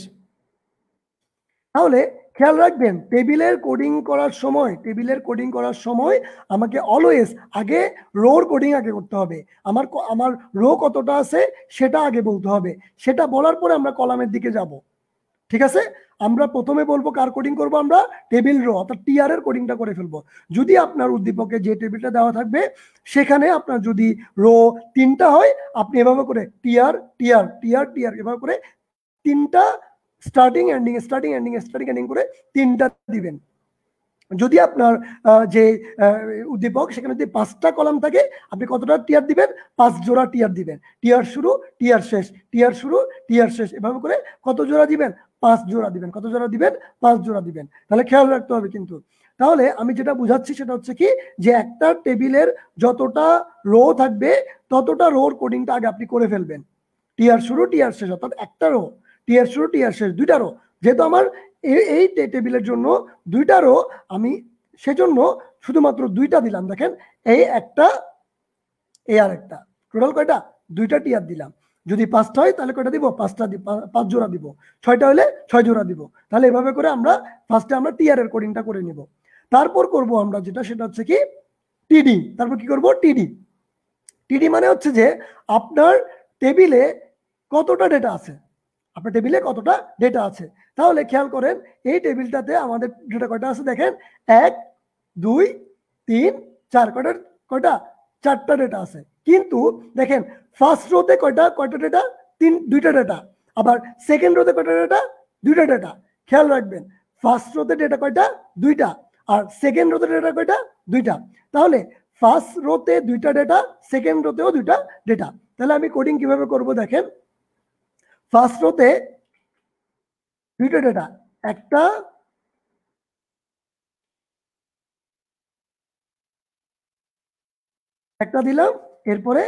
তাহলে খেয়াল রাখবেন, টেবিলের কোডিং করার সময় টেবিলের কোডিং করার সময় আমাকে অলওয়েজ আগে রোর কোডিং আগে করতে হবে। আমার আমার রো কতটা আছে সেটা আগে বলতে হবে। সেটা বলার পরে আমরা কলামের দিকে যাব, ঠিক আছে? আমরা প্রথমে বলবো কার কোডিং করব? আমরা টেবিল রো অর্থাৎ টিআর এর কোডিংটা করে ফেলবো। যদি আপনার উদ্দীপকে যে টেবিলটা দেওয়া থাকবে সেখানে আপনার যদি রো তিনটা হয়, আপনি এভাবে করে টিআর টিআর টিআর টিআর এভাবে করে তিনটা starting ending starting ending starting ending করে তিনটা দিবেন। যদি আপনার যে উদ্দীপক সেখানে যদি পাঁচটা কলাম থাকে, আপনি কতটা টিআর দিবেন? পাঁচ জোড়া টিআর দিবেন। টিআর শুরু, টিআর শেষ, টিআর শুরু, টিআর শেষ, এভাবে করে কত জোড়া দিবেন? পাঁচ জোড়া দিবেন। কত জোড়া দিবেন? পাঁচ জোড়া দিবেন। তাহলে খেয়াল রাখতে হবে কিন্তু। তাহলে আমি যেটা বুঝাচ্ছি সেটা হচ্ছে কি, যে একটা টেবিলের যতটা রো থাকবে ততটা রোর কোডিংটা আগে আপনি করে ফেলবেন। টিআর শুরু, টিআর শেষ, অর্থাৎ একটা রো, টিআর শুরু, টিআর শেষ, দুইটা রো। যেহেতু আমার এই টেবিলের জন্য দুইটা রো, আমি সেজন্য শুধুমাত্র দুইটা দিলাম। দেখেন, এই একটা, এই আর একটা, টোটাল কয়টা? দুইটা টিআর দিলাম। যদি পাঁচটা হয় তাহলে কয়টা দিব? পাঁচটা দিব, পাঁচ জোড়া দিব। ছয়টা হলে ছয় জোড়া দিব। তাহলে এভাবে করে আমরা ফার্স্টে আমরা টিআর এর কোডিংটা করে নিব। তারপর করব আমরা যেটা, সেটা হচ্ছে কি টিডি। তারপর কি করব? টিডি। টিডি মানে হচ্ছে যে আপনার টেবিলে কতটা ডেটা আছে, আপনার টেবিলে কতটা ডেটা আছে। তাহলে খেয়াল করেন, এই টেবিলটাতে আমাদের ডেটা কয়টা আছে? দেখেন, এক, দুই, তিন, চার, কয়টা কয়টা চারটা ডেটা আছে। কিন্তু দেখেন, ফার্স্ট রোতে কয়টা কয়টা ডেটা? তিন, দুইটা ডেটা। আবার সেকেন্ড রোতে কয়টা ডেটা? দুইটা ডেটা। খেয়াল রাখবেন, ফার্স্ট রোতে ডেটা কয়টা? দুইটা। আর সেকেন্ড রোতে ডেটা কয়টা? দুইটা। তাহলে ফার্স্ট রোতে দুইটা ডেটা, সেকেন্ড রোতেও দুইটা ডেটা। তাহলে আমি কোডিং কিভাবে করব? দেখেন, ফার্স্ট রোতে দুইটা ডেটা, একটা একটা দিলাম, এরপরে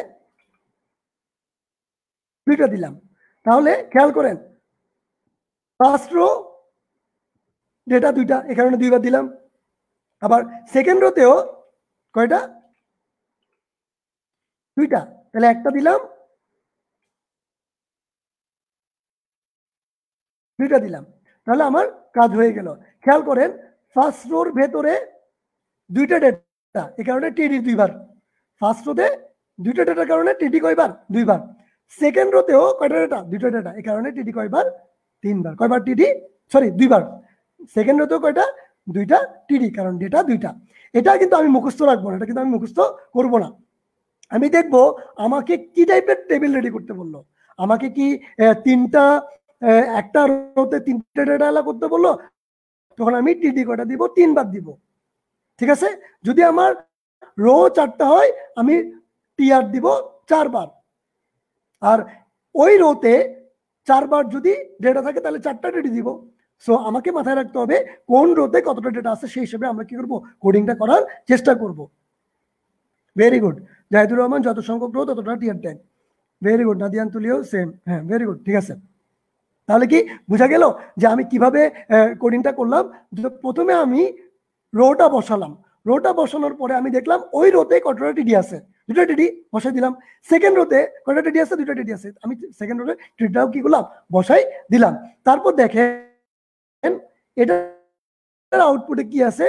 দুইটা দিলাম। তাহলে খেয়াল করেন, ফার্স্ট রো ডেটা দুইটা, এ কারণে দুইবার দিলাম। আবার সেকেন্ড রোতেও কয়টা? দুইটা, তাহলে একটা দিলাম, দুইটা দিলাম, তাহলে আমার কাজ হয়ে গেল। খেয়াল করেন, ফার্স্ট রোর ভেতরে দুইটা ডেটা, এ কারণে টিডি দুইবার। ফার্স্ট রোতে দুইটা ডেটার কারণে টিডি কয়বার? দুইবার। সেকেন্ড রোতেও কয়টা ডেটা? দুইটা ডেটা, এই কারণে টিডি কয়বার? তিনবার। কয়বার টিডি? সরি, দুইবার। সেকেন্ড রোতেও কয়টা? দুইটা টিডি, কারণ ডেটা দুইটা। এটা কিন্তু আমি মুখস্থ রাখবো না, এটা কিন্তু আমি মুখস্থ করবো না। আমি দেখবো আমাকে কি টাইপের টেবিল রেডি করতে বললো। আমাকে কি তিনটা একটা রোতে তিনটা ডেটা এলা করতে বললো, তখন আমি টিডি কয়টা দিব? তিনবার দিব। ঠিক আছে? যদি আমার রো চারটা হয়, আমি টিআর দিব চারবার। আর ওই রোতে চারবার যদি ডেটা থাকে, তাহলে চারটা টিডি দিব। সো আমাকে মাথায় রাখতে হবে কোন রোতে কতটা ডেটা আছে, সেই হিসেবে আমরা কি করবো? কোডিংটা করার চেষ্টা করব। Very good. জাহিদুর রহমান, যত সংখ্যক রো ততটা TR tag. Very good. Nadian তুলিও সেম। হ্যাঁ, ভেরি গুড, ঠিক আছে। তাহলে কি বোঝা গেল যে আমি কিভাবে কোডিংটা করলাম? প্রথমে আমি রোটা বসালাম, রোটা বসানোর পরে আমি দেখলাম ওই রোতে কতটা টিডি আছে, দুটা টিডি বসাই দিলাম। সেকেন্ড রোতে কয়টা টিডি আছে? দুটা টিডি আছে, আমি সেকেন্ড রোতে টিডিটাও কি করলাম? বসাই দিলাম। তারপর দেখেন এটার আউটপুটে কি আছে?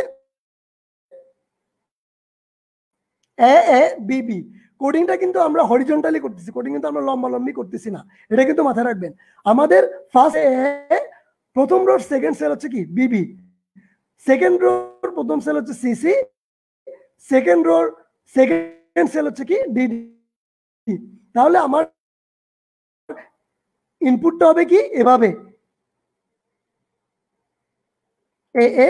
এ এ বি বি। কোডিংটা কিন্তু আমরা হরিজন্টালি করতেছি, কোডিং কিন্তু আমরা লম্বা লম্বি করতেছি না, এটা কিন্তু মাথায় রাখবেন। আমাদের ফার্স্ট এ, প্রথম রোর সেকেন্ড সেল হচ্ছে কি? বিবি। সেকেন্ড রোর প্রথম সেল হচ্ছে সিসি, সেকেন্ড রোর সেকেন্ড সেল হচ্ছে কি? ডিডি। তাহলে আমার ইনপুটটা হবে কি? এভাবে, এ এ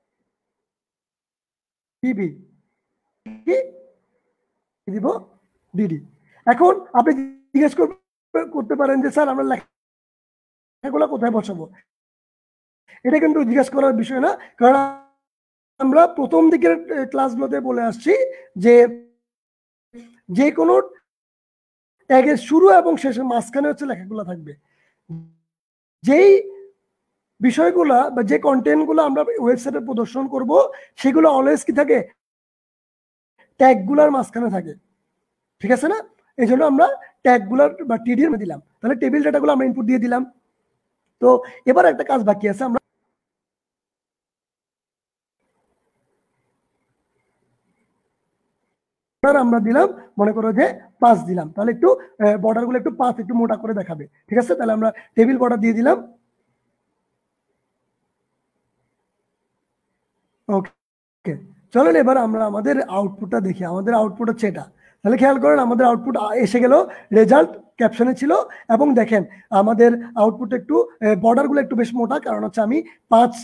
বিবি কি দিব? ডিডি। এখন আপনি জিজ্ঞেস করতে পারেন যে স্যার আমরা লেখাগুলো কোথায় বসাবো? এটা কিন্তু জিজ্ঞেস করার বিষয় না, কারণ আমরা প্রথম দিকের ক্লাসগুলোতে বলে আসছি যে যে কোনো ট্যাগের শুরু এবং শেষের মাঝখানে হচ্ছে লেখাগুলো থাকবে। যেই বিষয়গুলো বা যে কন্টেন্টগুলো আমরা ওয়েবসাইটে প্রদর্শন করব, সেগুলো অলওয়েজ কি থাকে? ট্যাগগুলোর মাঝখানে থাকে। ঠিক আছে না? এই জন্য আমরা ট্যাগগুলোর বা টিডির দিলাম। তাহলে টেবিল ডাটাগুলো আমরা ইনপুট দিয়ে দিলাম। তো এবার একটা কাজ বাকি আছে, আমরা আমরা দিলাম, মনে করো যে পাঁচ দিলাম, তাহলে একটু বর্ডার গুলো একটু পাঁচ একটু মোটা করে দেখাবে। ঠিক আছে? তাহলে আমরা টেবিল বর্ডার দিয়ে দিলাম। ওকে, চলেন এবার আমরা আমাদের আউটপুটটা দেখি। আমাদের আউটপুট হচ্ছে এটা। তাহলে খেয়াল করেন, আমাদের আউটপুট এসে গেল, রেজাল্ট ক্যাপশনে ছিল। এবং দেখেন আমাদের আউটপুট একটু বর্ডার গুলো একটু বেশ মোটা, কারণ হচ্ছে আমি পাঁচ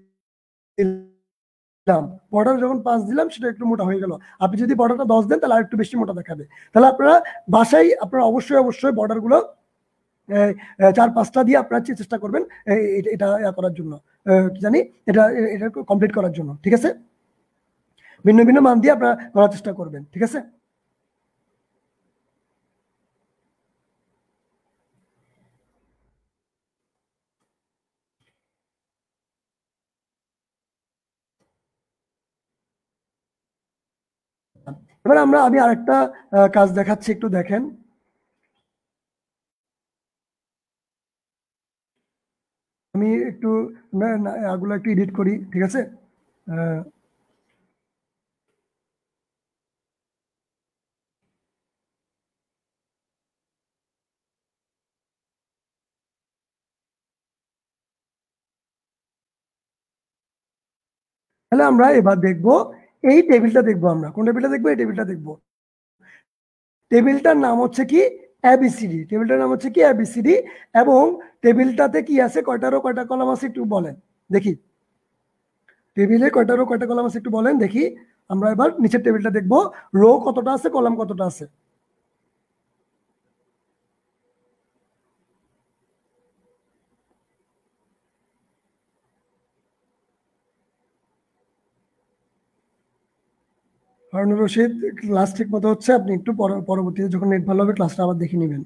দিলাম। বর্ডার যখন পাঁচ দিলাম, সেটা একটু মোটা হয়ে গেল। আপনি যদি বর্ডারটা দশ দেন, তাহলে আর একটু বেশি মোটা দেখাবে। তাহলে আপনারা বাসায় আপনারা অবশ্যই অবশ্যই বর্ডার গুলো চার পাঁচটা দিয়ে আপনারা চেষ্টা করবেন এটা করার জন্য, কি জানি এটা এটা কমপ্লিট করার জন্য। ঠিক আছে? ভিন্ন ভিন্ন মান দিয়ে আপনারা করার চেষ্টা করবেন। ঠিক আছে? এবার আমরা আমি আরেকটা কাজ দেখাচ্ছি, একটু দেখেন। আমি একটু এগুলো একটু এডিট করি। ঠিক আছে? তাহলে আমরা এবার দেখব এই টেবিলটা দেখবো। আমরা কোন টেবিলটা দেখবো? এই টেবিলটা দেখবো। টেবিলটার নাম হচ্ছে কি? এবিসিডি। টেবিলটার নাম হচ্ছে কি? এবিসিডি। এবং টেবিলটাতে কি আছে? কয়টা রো কয়টা কলাম আছে একটু বলেন দেখি। টেবিলে কয়টা রো কয়টা কলাম আছে একটু বলেন দেখি। আমরা এবার নিচের টেবিলটা দেখবো, রো কতটা আছে, কলাম কতটা আছে। হারুনুর রশিদ, ক্লাস ঠিক মতো হচ্ছে, আপনি একটু পরবর্তীতে যখন নেট ভালো হবে ক্লাসটা আবার দেখে নেবেন।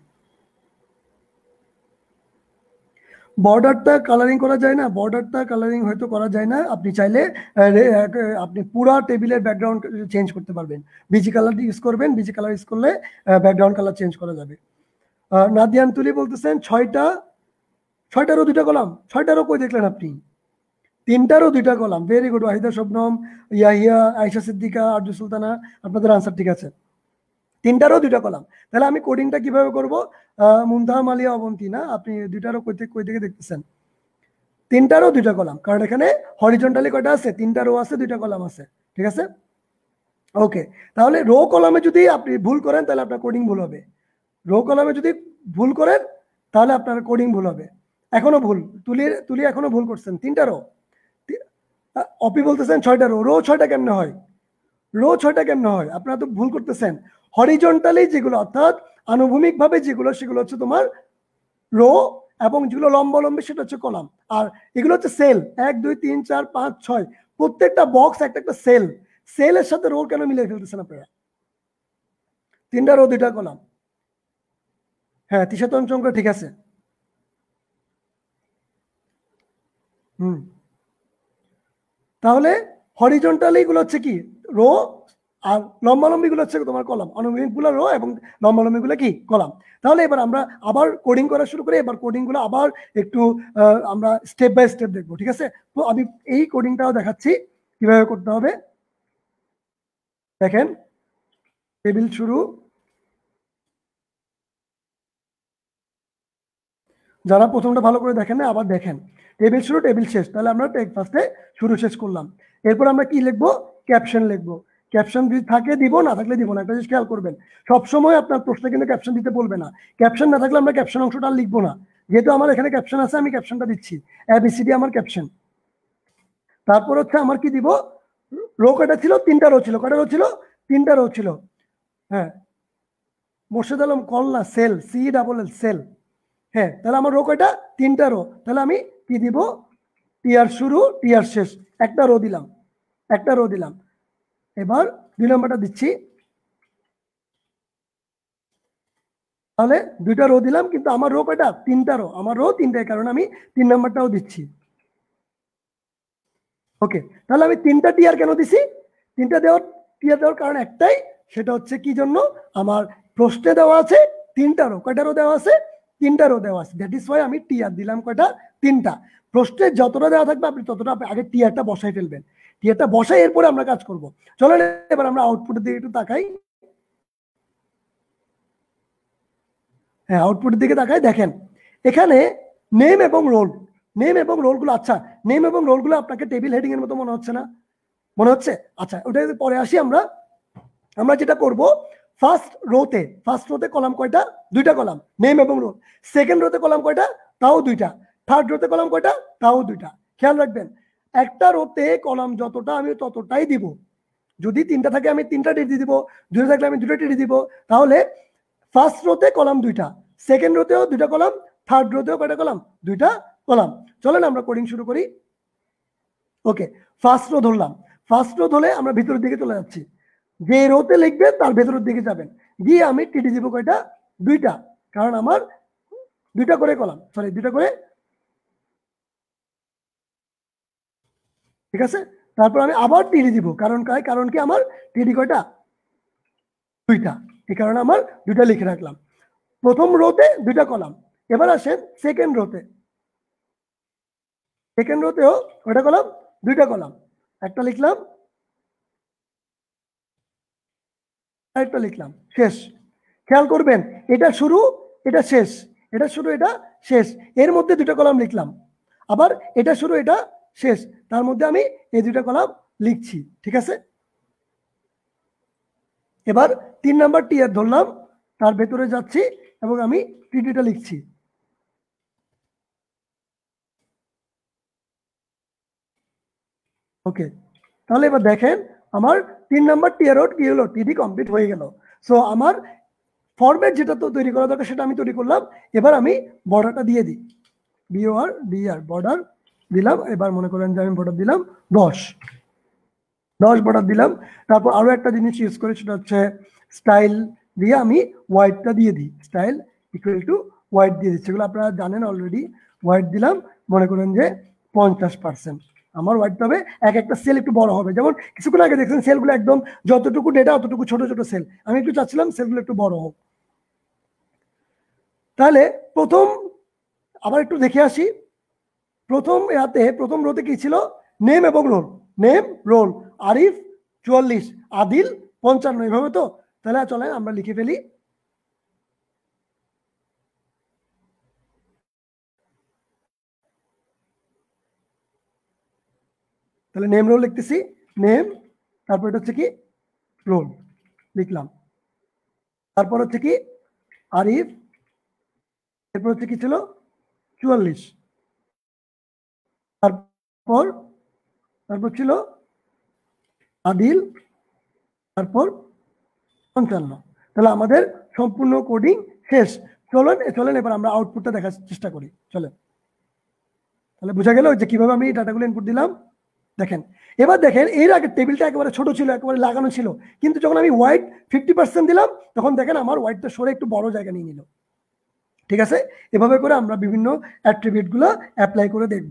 বর্ডারটা কালারিং করা যায় না, বর্ডারটা কালারিং হয়তো করা যায় না, আপনি চাইলে আপনি পুরা টেবিলের ব্যাকগ্রাউন্ড চেঞ্জ করতে পারবেন। বিজি কালার ইউজ করবেন, বিজি কালার ইউজ করলে ব্যাকগ্রাউন্ড কালার চেঞ্জ করা যাবে। নাদিয়ান তুলি বলতেছেন ছয়টা, ছয়টারও দুইটা কলাম, ছয়টারও কই দেখলেন আপনি? তিনটারও দুইটা column, very good. Wahida Shabnam, Yahya, Ayesha Siddika, Arzu Sultana, আপনাদের আনসার ঠিক আছে। তিনটারও দুইটা কলাম। তাহলে আমি কোডিংটা কিভাবে করবো? মুনতাহা মালিয়া অবন্তী না, আপনি দুইটারও কই থেকে কই থেকে দেখতেছেন? তিনটারও দুইটা কলাম, কারণ এখানে হরিজন্টালি কয়টা আছে? তিনটা রো আছে, দুইটা কলাম আছে, ঠিক আছে। ওকে, তাহলে রো কলামে যদি আপনি ভুল করেন তাহলে আপনার কোডিং ভুল হবে। রো কলামে যদি ভুল করেন তাহলে আপনার কোডিং ভুল হবে। এখনো ভুল, তুলি তুলি এখনো ভুল করছেন। তিনটা রো, অপি বলতেছেন ছয়টা রো, রো ছয়টা কেমনে হয়? রো ছয়টা কেমনে হয়? আপনারা তো ভুল করতেছেন। হরিজন্টালি যেগুলো অর্থাৎ আনুভূমিক ভাবে যেগুলো, সেগুলো হচ্ছে তোমার রো, এবং যেগুলো লম্বালম্বী সেটা হচ্ছে কলাম। আর এগুলো হচ্ছে সেল, এক দুই তিন চার পাঁচ ছয়, প্রত্যেকটা বক্স একটা একটা সেল। সেলের সাথে রো কেন মিলিয়ে ফেলতেছেন আপনারা? তিনটা রো দুইটা কলাম, হ্যাঁ তিশাতন চঙ্ক ঠিক আছে। হুম, তাহলে হরিজন্টালি গুলো হচ্ছে কি রো, আর লম্বালম্বী গুলো হচ্ছে তোমার কলাম। অনুভূমিক গুলো রো এবং লম্বালম্বী গুলো কি কলাম। তাহলে এবার আমরা আবার কোডিং করা শুরু করি। এবার কোডিং গুলো আবার একটু আমরা স্টেপ বাই স্টেপ দেখবো, ঠিক আছে। তো আমি এই কোডিংটাও দেখাচ্ছি কিভাবে করতে হবে। দেখেন, টেবিল শুরু, যারা প্রথমটা ভালো করে দেখেন না আবার দেখেন, টেবিল শুরু টেবিল শেষ। তাহলে আমরা ফার্স্টে শুরু শেষ করলাম। এরপর আমরা কি লিখবো? ক্যাপশন লিখবো। ক্যাপশন যদি থাকে দিব, না থাকলে দিব না। একটা জিনিস খেয়াল করবেন, সবসময় আপনার প্রশ্নে কিন্তু ক্যাপশন দিতে বলবে না। ক্যাপশন না থাকলে আমরা ক্যাপশন অংশটা আর লিখবো না। যেহেতু আমার এখানে ক্যাপশন আছে, আমি ক্যাপশনটা দিচ্ছি, এবিসিডি আমার ক্যাপশন। তারপর হচ্ছে আমার কি দিব? রো কয়টা ছিল? তিনটা রো ছিল। কয়টা রো ছিল? তিনটা রো ছিল। হ্যাঁ, মোর্শেদ আলম কল্লা, cell, C double L, cell. হ্যাঁ, তাহলে আমার রো কয়টা? তিনটা রো। তাহলে আমি কি দিব? টিয়ার শুরু টিয়ার শেষ, একটা রো দিলাম, একটা রো দিলাম। এবার দুই নম্বরটা দিচ্ছি, তাহলে দুইটা রো দিলাম, কিন্তু আমার রো কয়টা? তিনটা রো। আমার রো তিনটায়, কারণ আমি তিন নম্বরটাও দিচ্ছি। ওকে, তাহলে আমি তিনটা টিয়ার কেন দিছি? তিনটা দেওয়ার টিয়ার দেওয়ার কারণ একটাই, সেটা হচ্ছে কি জন্য? আমার প্রশ্নে দেওয়া আছে তিনটা রো। কয়টা রো দেওয়া আছে? তিনটা রো দেওয়া আছে। দ্যাট ইজ ওয়াই আমি টিয়ার দিলাম কয়টা? তিনটা। প্রশ্নে যতটা দেওয়া থাকবে আপনি ততটা আগে টিয়ারটা বসাই ফেলবেন। টিয়ারটা বসাই এরপরে আমরা কাজ করব। চলেন এবার আমরা আউটপুটের দিকে একটু তাকাই। হ্যাঁ, আউটপুটের দিকে তাকাই। দেখেন এখানে নেম এবং রোল, নেম এবং রোলগুলো, আচ্ছা নেম এবং রোলগুলো আপনাকে টেবিল হেডিং এর মতো মনে হচ্ছে না? মনে হচ্ছে? আচ্ছা, ওটা পরে আসি আমরা। আমরা যেটা করব, ফার্স্ট রোতে, ফার্স্ট রোতে কলাম কয়টা? দুইটা কলাম, নেম এবং রোল। সেকেন্ড রোতে কলাম কয়টা? তাও দুইটা। থার্ড রোতে কলাম কয়টা? তাও দুইটা। খেয়াল রাখবেন, একটা রোতে কলাম যতটা আমি ততটাই দিব। যদি তিনটা থাকে আমি তিনটা টিডি দিব, দুইটা থাকলে আমি দুটো টিডি দিব। তাহলে ফার্স্ট রোতে কলাম দুইটা, সেকেন্ড রোতেও দুইটা কলাম, থার্ড রোতেও কয়টা কলাম? দুইটা কলাম। চলেন আমরা কোডিং শুরু করি। ওকে, ফার্স্ট রো ধরলাম। ফার্স্ট রো ধরে আমরা ভিতরের দিকে চলে যাচ্ছি। যে রোতে লিখবে তার ভেতরের দিকে যাবেন, গিয়ে আমি টিডি দিব কয়টা? দুইটা, কারণ আমার দুইটা করে কলাম, সরি দুইটা করে, ঠিক আছে। তারপর আমি আবার টিডি দিব, কারণ কারণ কি আমার টিডি কয়টা? দুইটা। এই কারণে আমার দুইটা লিখে রাখলাম। প্রথম রোতে দুইটা কলাম। এবার আসেন সেকেন্ড রোতে। সেকেন্ড রোতেও কয়টা কলাম? দুইটা কলাম। একটা লিখলাম, আরেকটা লিখলাম, শেষ। খেয়াল করবেন, এটা শুরু এটা শেষ, এটা শুরু এটা শেষ, এর মধ্যে দুটো কলাম লিখলাম। আবার এটা শুরু এটা শেষ, তার মধ্যে আমি এই দুটো কলাম লিখছি, ঠিক আছে। এবার তিন নাম্বার টিয়ার ধরলাম, তার ভেতরে যাচ্ছি এবং আমি টিডিটা লিখছি। ওকে, তাহলে এবার দেখেন আমার তিন নাম্বার টিয়ার আউট কি হলো? টিডি কমপ্লিট হয়ে গেল। সো আমার ফরম্যাট যেটা তো তৈরি করা দরকার সেটা আমি তৈরি করলাম। এবার আমি বর্ডারটা দিয়ে দিই, বিওআর ডিআর বর্ডার দিলাম। এবার মনে করেন যে আমি বর্ডার দিলাম দশ। দশ বর্ডার দিলাম। তারপর আরো একটা জিনিস ইউজ করি, সেটা হচ্ছে স্টাইল দিয়ে আমি হোয়াইটটা দিয়ে দিই, স্টাইল ইকুয়াল টু হোয়াইট দিয়ে দিচ্ছি। এগুলো আপনারা জানেন অলরেডি। হোয়াইট দিলাম, মনে করেন যে পঞ্চাশ পার্সেন্ট আমার হোয়াইট হবে। এক একটা সেল একটু বড় হবে, যেমন কিছুক্ষণ আগে দেখছেন সেলগুলো একদম যতটুকু ডেটা অতটুকু ছোট ছোট সেল, আমি একটু চাচ্ছিলাম সেলগুলো একটু বড় হোক। তাহলে প্রথম আবার একটু দেখে আসি, প্রথম ইয়াতে প্রথম রোতে কি ছিল, নেম এবং রোল। নেম রোল, আরিফ চুয়াল্লিশ, আদিল পঞ্চান্ন, এভাবে তো। তাহলে চলেন আমরা লিখে ফেলি। তাহলে নেম রোল লিখতেছি, নেম, তারপর এটা হচ্ছে কি রোল লিখলাম, তারপর হচ্ছে কি আরিফ, এরপর হচ্ছে কি ছিল চুয়াল্লিশ, তারপর তারপর ছিল আদিল, তারপর পঞ্চান্ন। তাহলে আমাদের সম্পূর্ণ কোডিং শেষ। চলেন চলেন এবার আমরা আউটপুটটা দেখার চেষ্টা করি। চলেন, তাহলে বোঝা গেল যে কিভাবে আমি ডাটাগুলো ইনপুট দিলাম। দেখেন, এবার দেখেন এর আগে টেবিলটা একেবারে ছোট ছিল, একেবারে লাগানো ছিল, কিন্তু যখন আমি হোয়াইট ফিফটি পার্সেন্ট দিলাম তখন দেখেন আমার হোয়াইটটা সরে একটু বড় জায়গা নিয়ে নিল। ঠিক আছে, এভাবে করে আমরা বিভিন্ন অ্যাট্রিবিউট গুলো অ্যাপ্লাই করে দেখব।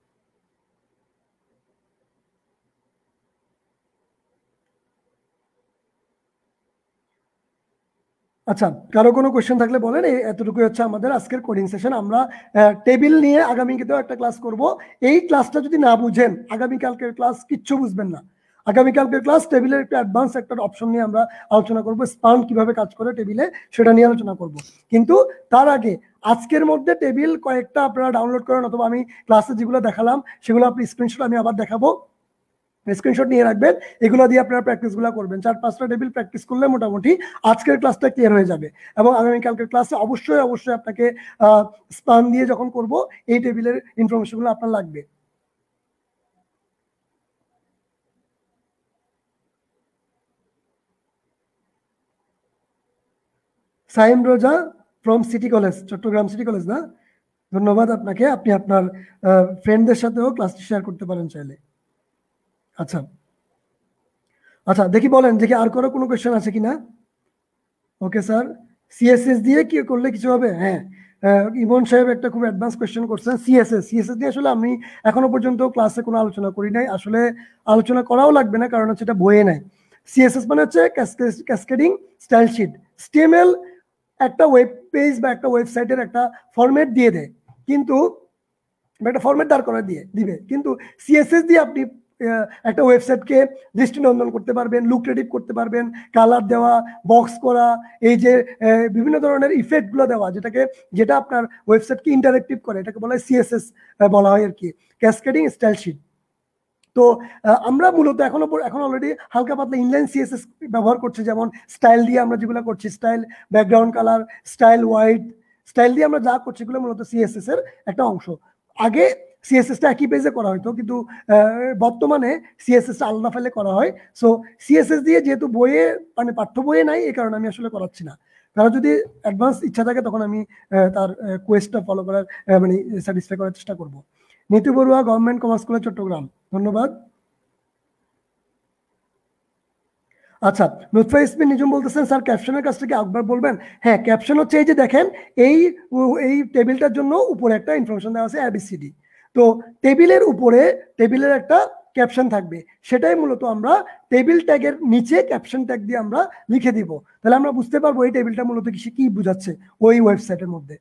আচ্ছা, কারো কোনো কোয়েশ্চেন থাকলে বলেন। এতটুকুই হচ্ছে আমাদের আজকের কোডিং সেশন। আমরা টেবিল নিয়ে আগামীকালকেও একটা ক্লাস করব। এই ক্লাসটা যদি না বুঝেন আগামীকালকের ক্লাস কিচ্ছু বুঝবেন না। আগামীকালকের ক্লাস টেবিলের একটা অ্যাডভান্স একটা অপশন নিয়ে আমরা আলোচনা করব, স্পান কিভাবে কাজ করে টেবিলে সেটা নিয়ে আলোচনা করব। কিন্তু তার আগে আজকের মধ্যে টেবিল কয়েকটা আপনারা ডাউনলোড করেন, অথবা আমি ক্লাসে যেগুলো দেখালাম সেগুলো আপনি স্ক্রিনশট আমি আবার দেখাবো, স্ক্রিনশট নিয়ে রাখবেন। এগুলো দিয়ে আপনারা প্র্যাকটিসগুলো করবেন। চার পাঁচটা টেবিল প্র্যাকটিস করলে মোটামুটি আজকের ক্লাসটা ক্লিয়ার হয়ে যাবে। এবং আগামীকালকের ক্লাসে অবশ্যই অবশ্যই আপনাকে স্পান দিয়ে যখন করব এই টেবিলের ইনফরমেশনগুলো আপনার লাগবে। Saim Roza from city college, Chattogram city college না? ধন্যবাদ আপনাকে। আপনি আপনার ফ্রেন্ডদের সাথেও ক্লাসটি শেয়ার করতে পারেন চাইলে। আচ্ছা আচ্ছা, দেখি বলেন দেখি আর কোনো কোনো কোয়েশ্চেন আছে কিনা। ওকে স্যার, সিএসএস দিয়ে কি করলে কিছু হবে? হ্যাঁ, ইমন সাহেব একটা খুব অ্যাডভান্স কোয়েশ্চেন করছেন। সিএসএস সিএসএস দিয়ে আসলে আমি এখনো পর্যন্ত ক্লাসে কোনো আলোচনা করি নাই, আসলে আলোচনা করাও লাগবে না, কারণ হচ্ছে এটা বইয়ে নাই। সিএসএস মানে হচ্ছে ক্যাসকেডিং স্টাইল শিট। স্টিএমএল একটা ওয়েব পেজ বা একটা ওয়েবসাইটের একটা ফরম্যাট দিয়ে দেয়, কিন্তু একটা ফরম্যাট দাঁড় করা দিয়ে দিবে, কিন্তু সিএসএস দিয়ে আপনি একটা ওয়েবসাইটকে দৃষ্টিনন্দন করতে পারবেন, লুক্রেটিভ করতে পারবেন, কালার দেওয়া, বক্স করা, এই যে বিভিন্ন ধরনের ইফেক্টগুলো দেওয়া, যেটাকে যেটা আপনার ওয়েবসাইটকে ইন্টারেক্টিভ করে, এটাকে বলা হয় সিএসএস বলা হয় আর কি, ক্যাসকেডিং স্টাইল শিট। তো আমরা মূলত এখনো এখন অলরেডি হালকা পাতলা ইনলাইন সিএসএস ব্যবহার করছি, যেমন স্টাইল দিয়ে আমরা যেগুলো করছি, style background colour, style white, style দিয়ে আমরা যা করছি এগুলো মূলত সিএসএস এর একটা অংশ। আগে সিএসএসটা একই পেজে করা হতো, কিন্তু বর্তমানে সিএসএসটা আলাদা ফাইলে করা হয়। সো সিএসএস দিয়ে যেহেতু বইয়ে মানে পাঠ্য বইয়ে নাই, এই কারণে আমি আসলে করাচ্ছি না। কারণ যদি অ্যাডভান্স ইচ্ছা থাকে তখন আমি তার কোয়েস্টটা ফলো করার মানে স্যাটিসফাই করার চেষ্টা করব। Niti Barua, government commerce college, Chattogram, ধন্যবাদ। আচ্ছা, লুৎফা ইসমিন নিজম বলতেছেন স্যার ক্যাপশনের কাজটা কি একবার বলবেন? হ্যাঁ, ক্যাপশন হচ্ছে এই যে দেখেন এই এই টেবিলটার জন্য উপরে একটা ইনফরমেশন দেওয়া আছে এবিসিডি। তো টেবিলের উপরে টেবিলের একটা ক্যাপশন থাকবে, সেটাই মূলত আমরা টেবিল ট্যাগের নিচে ক্যাপশন ট্যাগ দিয়ে আমরা লিখে দিব। তাহলে আমরা বুঝতে পারবো এই টেবিলটা মূলত কি কি বোঝাচ্ছে ওই ওয়েবসাইটের মধ্যে।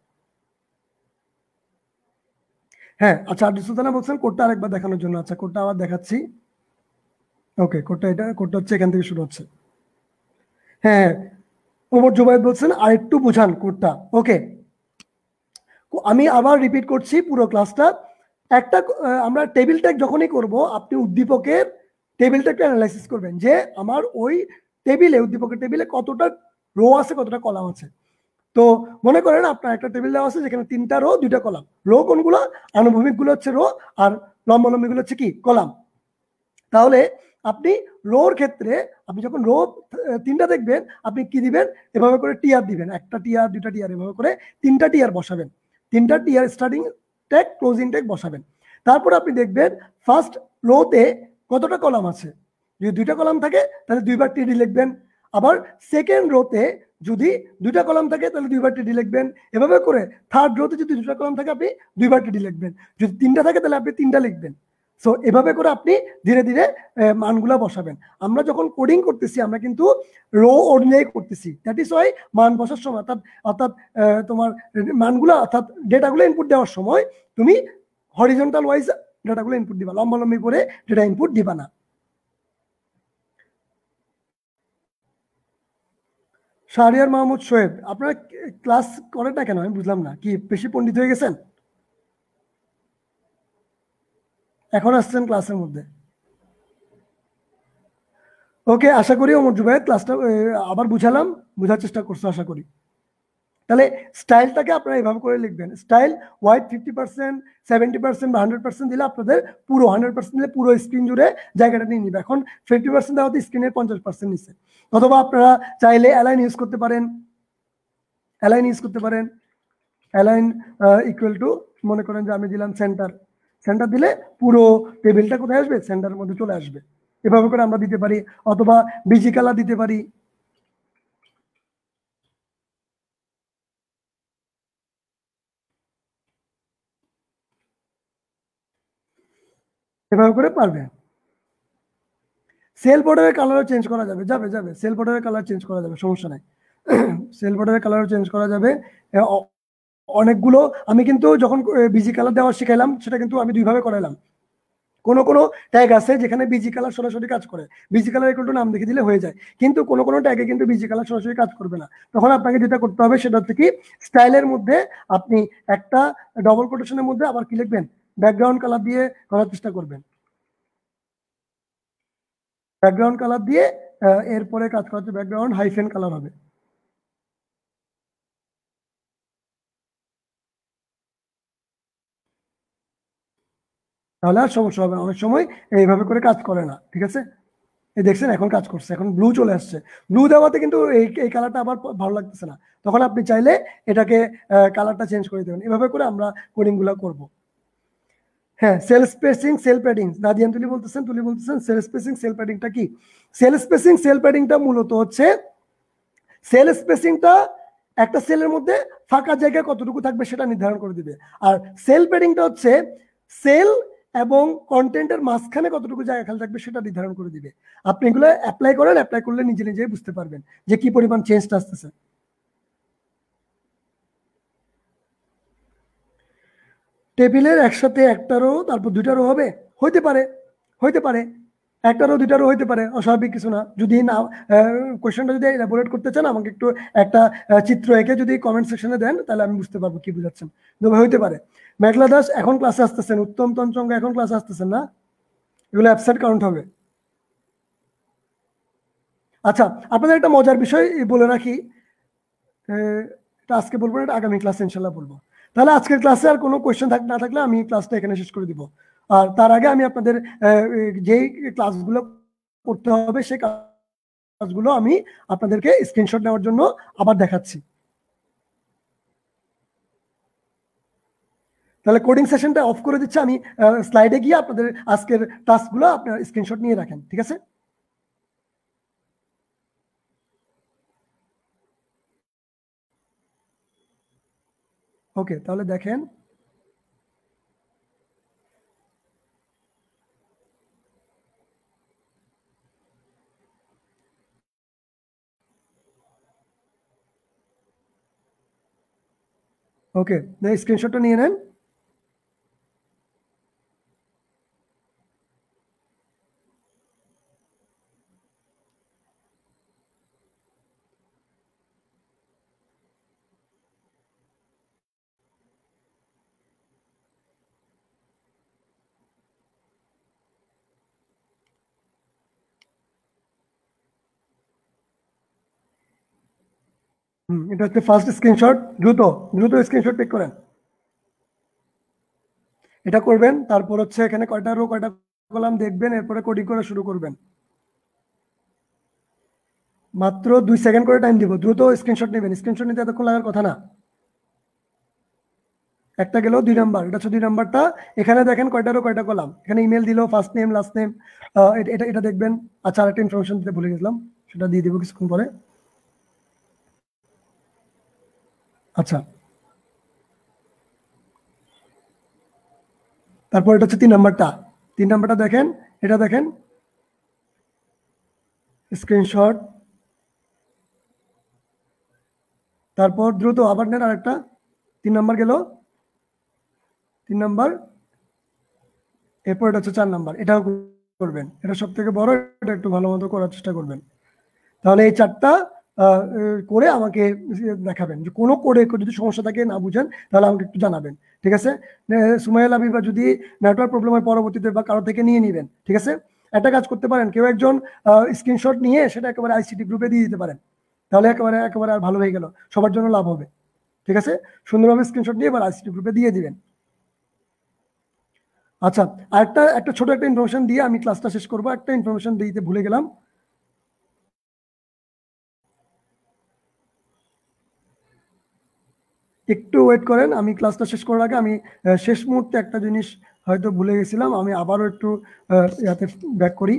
হ্যাঁ, আচ্ছা, আব্দুল সুলতানা বলছেন কোডটা আরেকবার দেখানোর জন্য। আচ্ছা, কোডটা আবার দেখাচ্ছি। ওকে, কোডটা এটা কোডটা হচ্ছে এখান থেকে শুরু হচ্ছে। হ্যাঁ, ওমর জুবাইদ বলছেন আর একটু বুঝান কোডটা। ওকে, আমি আবার রিপিট করছি পুরো ক্লাসটা। একটা আমরা টেবিল ট্যাগ যখনই করব, আপনি উদ্দীপকের টেবিল ট্যাগটা অ্যানালাইসিস করবেন যে আমার ওই টেবিলে উদ্দীপকের টেবিলে কতটা রো আছে, কতটা কলাম আছে। তো মনে করেন আপনার একটা টেবিল দেওয়া আছে যেখানে তিনটা রো দুইটা কলাম। রো কোনগুলো? আনুভূমিক গুলো হচ্ছে রো, আর লম্বালম্বী গুলো হচ্ছে কি কলাম। তাহলে আপনি রোর ক্ষেত্রে আপনি যখন রো তিনটা দেখবেন, আপনি কি দিবেন, এভাবে করে টিআর দিবেন, একটা টিআর দুইটা টিআর এভাবে করে তিনটা টিআর বসাবেন, তিনটা TR starting tag closing tag বসাবেন। তারপর আপনি দেখবেন ফার্স্ট রোতে কতটা কলাম আছে, যদি দুইটা কলাম থাকে তাহলে দুইবার টিডি লিখবেন। আবার সেকেন্ড রোতে যদি দুইটা কলাম থাকে তাহলে দুইবার টিডি লিখবেন। এভাবে করে থার্ড রোতে যদি দুইটা কলাম থাকে আপনি দুইবার টিডি লিখবেন। যদি তিনটা থাকে তাহলে আপনি তিনটা লিখবেন। সো এভাবে করে আপনি ধীরে ধীরে মানগুলা বসাবেন। আমরা যখন কোডিং করতেছি আমরা কিন্তু রো অনুযায়ী করতেছি, দ্যাট ইজ ওয়াই মান বসার সময় অর্থাৎ অর্থাৎ তোমার মানগুলা অর্থাৎ ডেটাগুলো ইনপুট দেওয়ার সময় তুমি হরিজন্টাল ওয়াইজ ডেটাগুলো ইনপুট দিবা, লম্বালম্বি করে ডেটা ইনপুট দিবা না। শাহরিয়ার মাহমুদ শোয়েব, আপনারা ক্লাস করেন না কেন আমি বুঝলাম না, কি বেশি পণ্ডিত হয়ে গেছেন এখন আসছেন ক্লাসের মধ্যে? ওকে, আশা করি ওমর জুবায়ের ক্লাসটা আবার বুঝালাম, বোঝার চেষ্টা করছো আশা করি। তাহলে স্টাইলটাকে আপনারা এভাবে করে লিখবেন, style white fifty percent seventy percent বা হান্ড্রেড পার্সেন্ট দিলে আপনাদের পুরো হান্ড্রেড পার্সেন্ট দিলে পুরো স্ক্রিন জুড়ে জায়গাটা নিয়ে নিবে। এখন ফিফটি পার্সেন্ট দেওয়া হতে স্ক্রিনের পঞ্চাশ পার্সেন্ট নিচ্ছে। অথবা আপনারা চাইলে অ্যালাইন ইউজ করতে পারেন, অ্যালাইন ইউজ করতে পারেন অ্যালাইন ইকুয়াল টু মনে করেন যে আমি দিলাম সেন্টার, সেন্টার দিলে পুরো টেবিলটা কোথায় আসবে, সেন্টারের মধ্যে চলে আসবে। এভাবে করে আমরা দিতে পারি। অথবা বিজি কালার দিতে পারি, এভাবে করে পারবে। সেল বর্ডারের কালারও চেঞ্জ করা যাবে, যাবে যাবে সেল বর্ডারের কালার চেঞ্জ করা যাবে, সমস্যা নাই। সেল বর্ডারের কালারও চেঞ্জ করা যাবে। অনেকগুলো আমি কিন্তু যখন বিজি কালার দেওয়া শিখাইলাম সেটা কিন্তু আমি দুইভাবে করাইলাম। কোনো কোনো ট্যাগ আছে যেখানে বিজি কালার সরাসরি কাজ করে, বিজি কালার একটু নাম দেখে দিলে হয়ে যায়, কিন্তু কোনো কোনো ট্যাগে কিন্তু বিজি কালার সরাসরি কাজ করবে না। তখন আপনাকে যেটা করতে হবে সেটা হচ্ছে কি, স্টাইলের মধ্যে আপনি একটা ডবল কোটেশনের মধ্যে আবার কি লিখবেন, ব্যাকগ্রাউন্ড কালার দিয়ে করার চেষ্টা করবেন। ব্যাকগ্রাউন্ড কালার দিয়ে এরপরে কাজ করা হচ্ছে ব্যাকগ্রাউন্ড হাইফেন কালার হবে। তাহলে আর সমস্যা হবে না। অনেক সময় এইভাবে করে কাজ করে না, ঠিক আছে? এই দেখছেন এখন কাজ করছে, এখন ব্লু চলে আসছে। ব্লু দেওয়াতে কিন্তু এই এই কালারটা আবার ভালো লাগতেছে না, তখন আপনি চাইলে এটাকে কালারটা চেঞ্জ করে দেবেন। এভাবে করে আমরা কোডিং গুলো করবো। হ্যাঁ, cell spacing cell padding, Nadian Tuli বলতেছেন, তুলি বলতেছেন সেল স্পেসিং সেল প্যাডিংটা কি? সেল স্পেসিং সেল প্যাডিংটা মূলত হচ্ছে, সেল স্পেসিংটা একটা সেলের মধ্যে ফাঁকা জায়গা কতটুকু থাকবে সেটা নির্ধারণ করে দিবে। আর সেল প্যাডিংটা হচ্ছে সেল এবং কন্টেন্টের মাঝখানে কতটুকু জায়গা খালি থাকবে সেটা নির্ধারণ করে দিবে। আপনি এগুলো অ্যাপ্লাই করেন, অ্যাপ্লাই করলে নিজে নিজেই বুঝতে পারবেন যে কি পরিমাণ চেঞ্জটা আসতেছে। টেবিলের একসাথে একটা রো তারপর দুইটা রো হবে, হইতে পারে, হইতে পারে একটা রো দুইটা রো হইতে পারে, অস্বাভাবিক কিছু না। যদি না কোয়েশ্চেনটা যদি এলাবোরেট করতে চান আমাকে একটু একটা চিত্র এঁকে যদি কমেন্ট সেকশনে দেন তাহলে আমি বুঝতে পারবো কি বুঝাচ্ছেন। তবে হইতে পারে। মেঘলা দাস এখন ক্লাসে আসতেছেন, উত্তম তঞ্চঙ্গ এখন ক্লাসে আসতেছেন না, এগুলো অ্যাবসেন্ট কাউন্ট হবে। আচ্ছা, আপনাদের একটা মজার বিষয় বলে রাখি, এটা আজকে বলবো না, এটা আগামী ক্লাসে ইনশাল্লাহ বলবো। তাহলে আজকের ক্লাসে আর কোনো কোয়েশ্চেন না থাকলে আমি ক্লাসটা এখানে শেষ করে দিব। আর তার আগে আমি আপনাদের যেই ক্লাসগুলো করতে হবে সেই কাজগুলো আমি আপনাদেরকে স্ক্রিনশট নেওয়ার জন্য আবার দেখাচ্ছি। তাহলে কোডিং সেশনটা অফ করে দিচ্ছি আমি, স্লাইডে গিয়ে আপনাদের আজকের টাস্কগুলো আপনার স্ক্রিনশট নিয়ে রাখেন, ঠিক আছে? ওকে, তাহলে দেখেন ওকে, স্ক্রিনশটটা নিয়ে নেন। হুম, এটা হচ্ছে ফার্স্ট স্ক্রিনশট। দ্রুত দ্রুত স্ক্রিনশট পিক করেন, এটা করবেন। তারপর হচ্ছে এখানে কয়টা রো কয়টা কলাম দেখবেন, এরপরে কোডিং করা শুরু করবেন। মাত্র দুই সেকেন্ড করে টাইম দিব, দ্রুত স্ক্রিনশট নেবেন, স্ক্রিনশট নিতে এতক্ষণ লাগার কথা না। একটা গেল দুই নাম্বার, এটা হচ্ছে দুই নাম্বারটা। এখানে দেখেন কয়টারও কয়টা কলাম, এখানে ইমেল দিল, ফার্স্ট নেম লাস্ট নেম, এটা এটা দেখবেন। আচ্ছা, আরেকটা ইনফরমেশন দিতে ভুলে গেছিলাম, সেটা দিয়ে দিব কিছুক্ষণ পরে। আচ্ছা, তারপর এটা হচ্ছে তিন নাম্বারটা। তিন নাম্বারটা দেখেন, এটা দেখেন স্ক্রিনশট। তারপর দ্রুত আবার নেন আরেকটা, তিন নাম্বার গেল, তিন নাম্বার। এরপর এটা হচ্ছে চার নাম্বার, এটাও করবেন। এটা সব থেকে বড়, এটা একটু ভালো মতো করার চেষ্টা করবেন। তাহলে এই চারটা করে আমাকে দেখাবেন। যে কোনো কোডে যদি সমস্যা থাকে, না বুঝেন, তাহলে আমাকে একটু জানাবেন, ঠিক আছে? সুমাইয়া লাবিবা যদি নেটওয়ার্ক প্রবলেম হয় পরবর্তীতে বা কারো থেকে নিয়ে নেবেন, ঠিক আছে? একটা কাজ করতে পারেন, কেউ একজন স্ক্রিনশট নিয়ে সেটা একেবারে আইসিটি গ্রুপে দিয়ে দিতে পারেন, তাহলে একেবারে একেবারে আর ভালো হয়ে গেল, সবার জন্য লাভ হবে, ঠিক আছে? সুন্দরভাবে স্ক্রিনশট নিয়ে এবার আইসিটি গ্রুপে দিয়ে দিবেন। আচ্ছা, আরেকটা একটা ছোট একটা ইনফরমেশন দিয়ে আমি ক্লাসটা শেষ করবো। একটা ইনফরমেশন দিতে ভুলে গেলাম, একটু ওয়েট করেন। আমি ক্লাসটা শেষ করার আগে আমি শেষ মুহূর্তে একটা জিনিস হয়তো ভুলে গেছিলাম, আমি আবারও একটু ইয়াতে ব্যাক করি।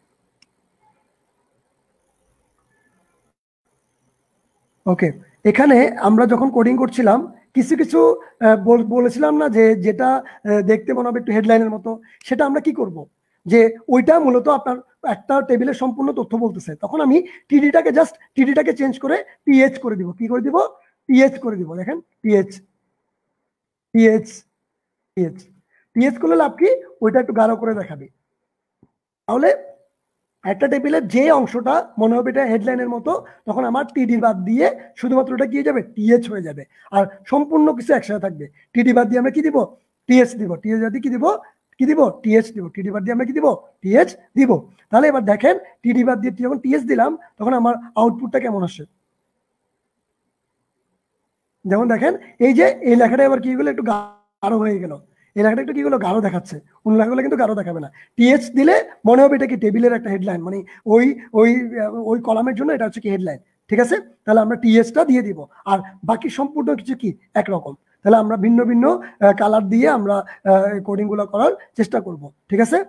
ওকে, এখানে আমরা যখন কোডিং করছিলাম কিছু কিছু বলেছিলাম না, যে যেটা দেখতে মনে হবে একটু হেডলাইনের মতো, সেটা আমরা কি করব, যে ওইটা মূলত আপনার একটা টেবিলের সম্পূর্ণ তথ্য বলতেছে। তখন আমি টিডিটাকে জাস্ট টিডিটাকে চেঞ্জ করে পিএইচ করে দিব। কি করে দিব? পিএইচ করে দিব। দেখেন, পিএইচ পিএইচ পিএইচ পিএইচ করলে লাভ কি? ওইটা একটু গাঢ় করে দেখাবে। তাহলে একটা টেবিলের যে অংশটা মনে হবে এটা হেডলাইনের মতো, তখন আমার টিডি বাদ দিয়ে শুধুমাত্র ওটা কি হয়ে যাবে? টিএইচ হয়ে যাবে। আর সম্পূর্ণ কিছু একসাথে থাকবে। টিডি বাদ দিয়ে আমরা কি দিব? টিএইচ দিব। টিএইচ বাদ দিয়ে কি দিব? কি দিব? টিএইচ দিব। টিডি বাদ দিয়ে আমরা কি দিব? টিএইচ দিব। তাহলে এবার দেখেন, টিডি বাদ দিয়ে যখন টিএইচ দিলাম, তখন আমার আউটপুটটা কেমন আসে। যেমন দেখেন, এই যে এই লেখাটা এবার কি হলো? একটু গাঢ় হয়ে গেল। এই লেখাটা একটু কি হলো? গাঢ় দেখাচ্ছে। অন্য লেখাগুলো কিন্তু গাঢ় দেখাবে না। টিএইচ দিলে মনে হবে এটা কি টেবিলের একটা হেডলাইন, মানে ওই ওই ওই কলামের জন্য এটা হচ্ছে কি হেডলাইন, ঠিক আছে? তাহলে আমরা টিএইচটা দিয়ে দিব, আর বাকি সম্পূর্ণ কিছু কি একরকম। তাহলে আমরা ভিন্ন ভিন্ন কালার দিয়ে আমরা কোডিং গুলো করার চেষ্টা করব, ঠিক আছে?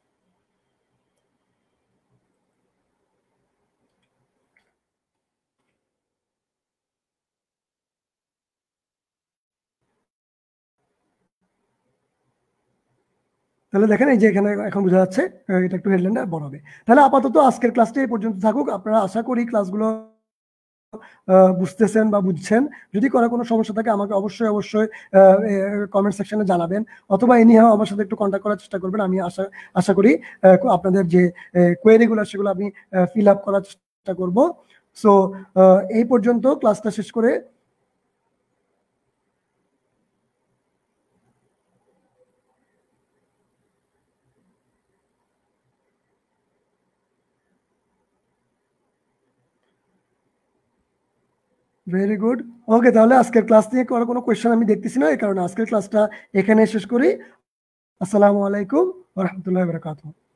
তাহলে দেখেন, এই যে এখানে এখন বোঝা যাচ্ছে এটা একটু হেডলাইনটা বড় হবে। তাহলে আপাতত আজকের ক্লাসটা এই পর্যন্ত থাকুক। আপনারা আশা করি ক্লাসগুলো বুঝতেছেন বা বুঝছেন। যদি করার কোনো সমস্যা থাকে আমাকে অবশ্যই অবশ্যই কমেন্ট সেকশনে জানাবেন, অথবা এনিহাও আমার সাথে একটু কন্ট্যাক্ট করার চেষ্টা করবেন। আমি আশা আশা করি আপনাদের যে কোয়েরিগুলো সেগুলো আমি ফিল আপ করার চেষ্টা করব। সো এই পর্যন্ত ক্লাসটা শেষ করে ভেরি গুড। ওকে, তাহলে আজকের ক্লাস নিয়ে করার কোনো কোয়েশ্চেন আমি দেখতেছি না, এই কারণে আজকের ক্লাসটা এখানে শেষ করি। আসসালামু আলাইকুম ওয়া রাহমাতুল্লাহি ওয়া বারাকাতুহু।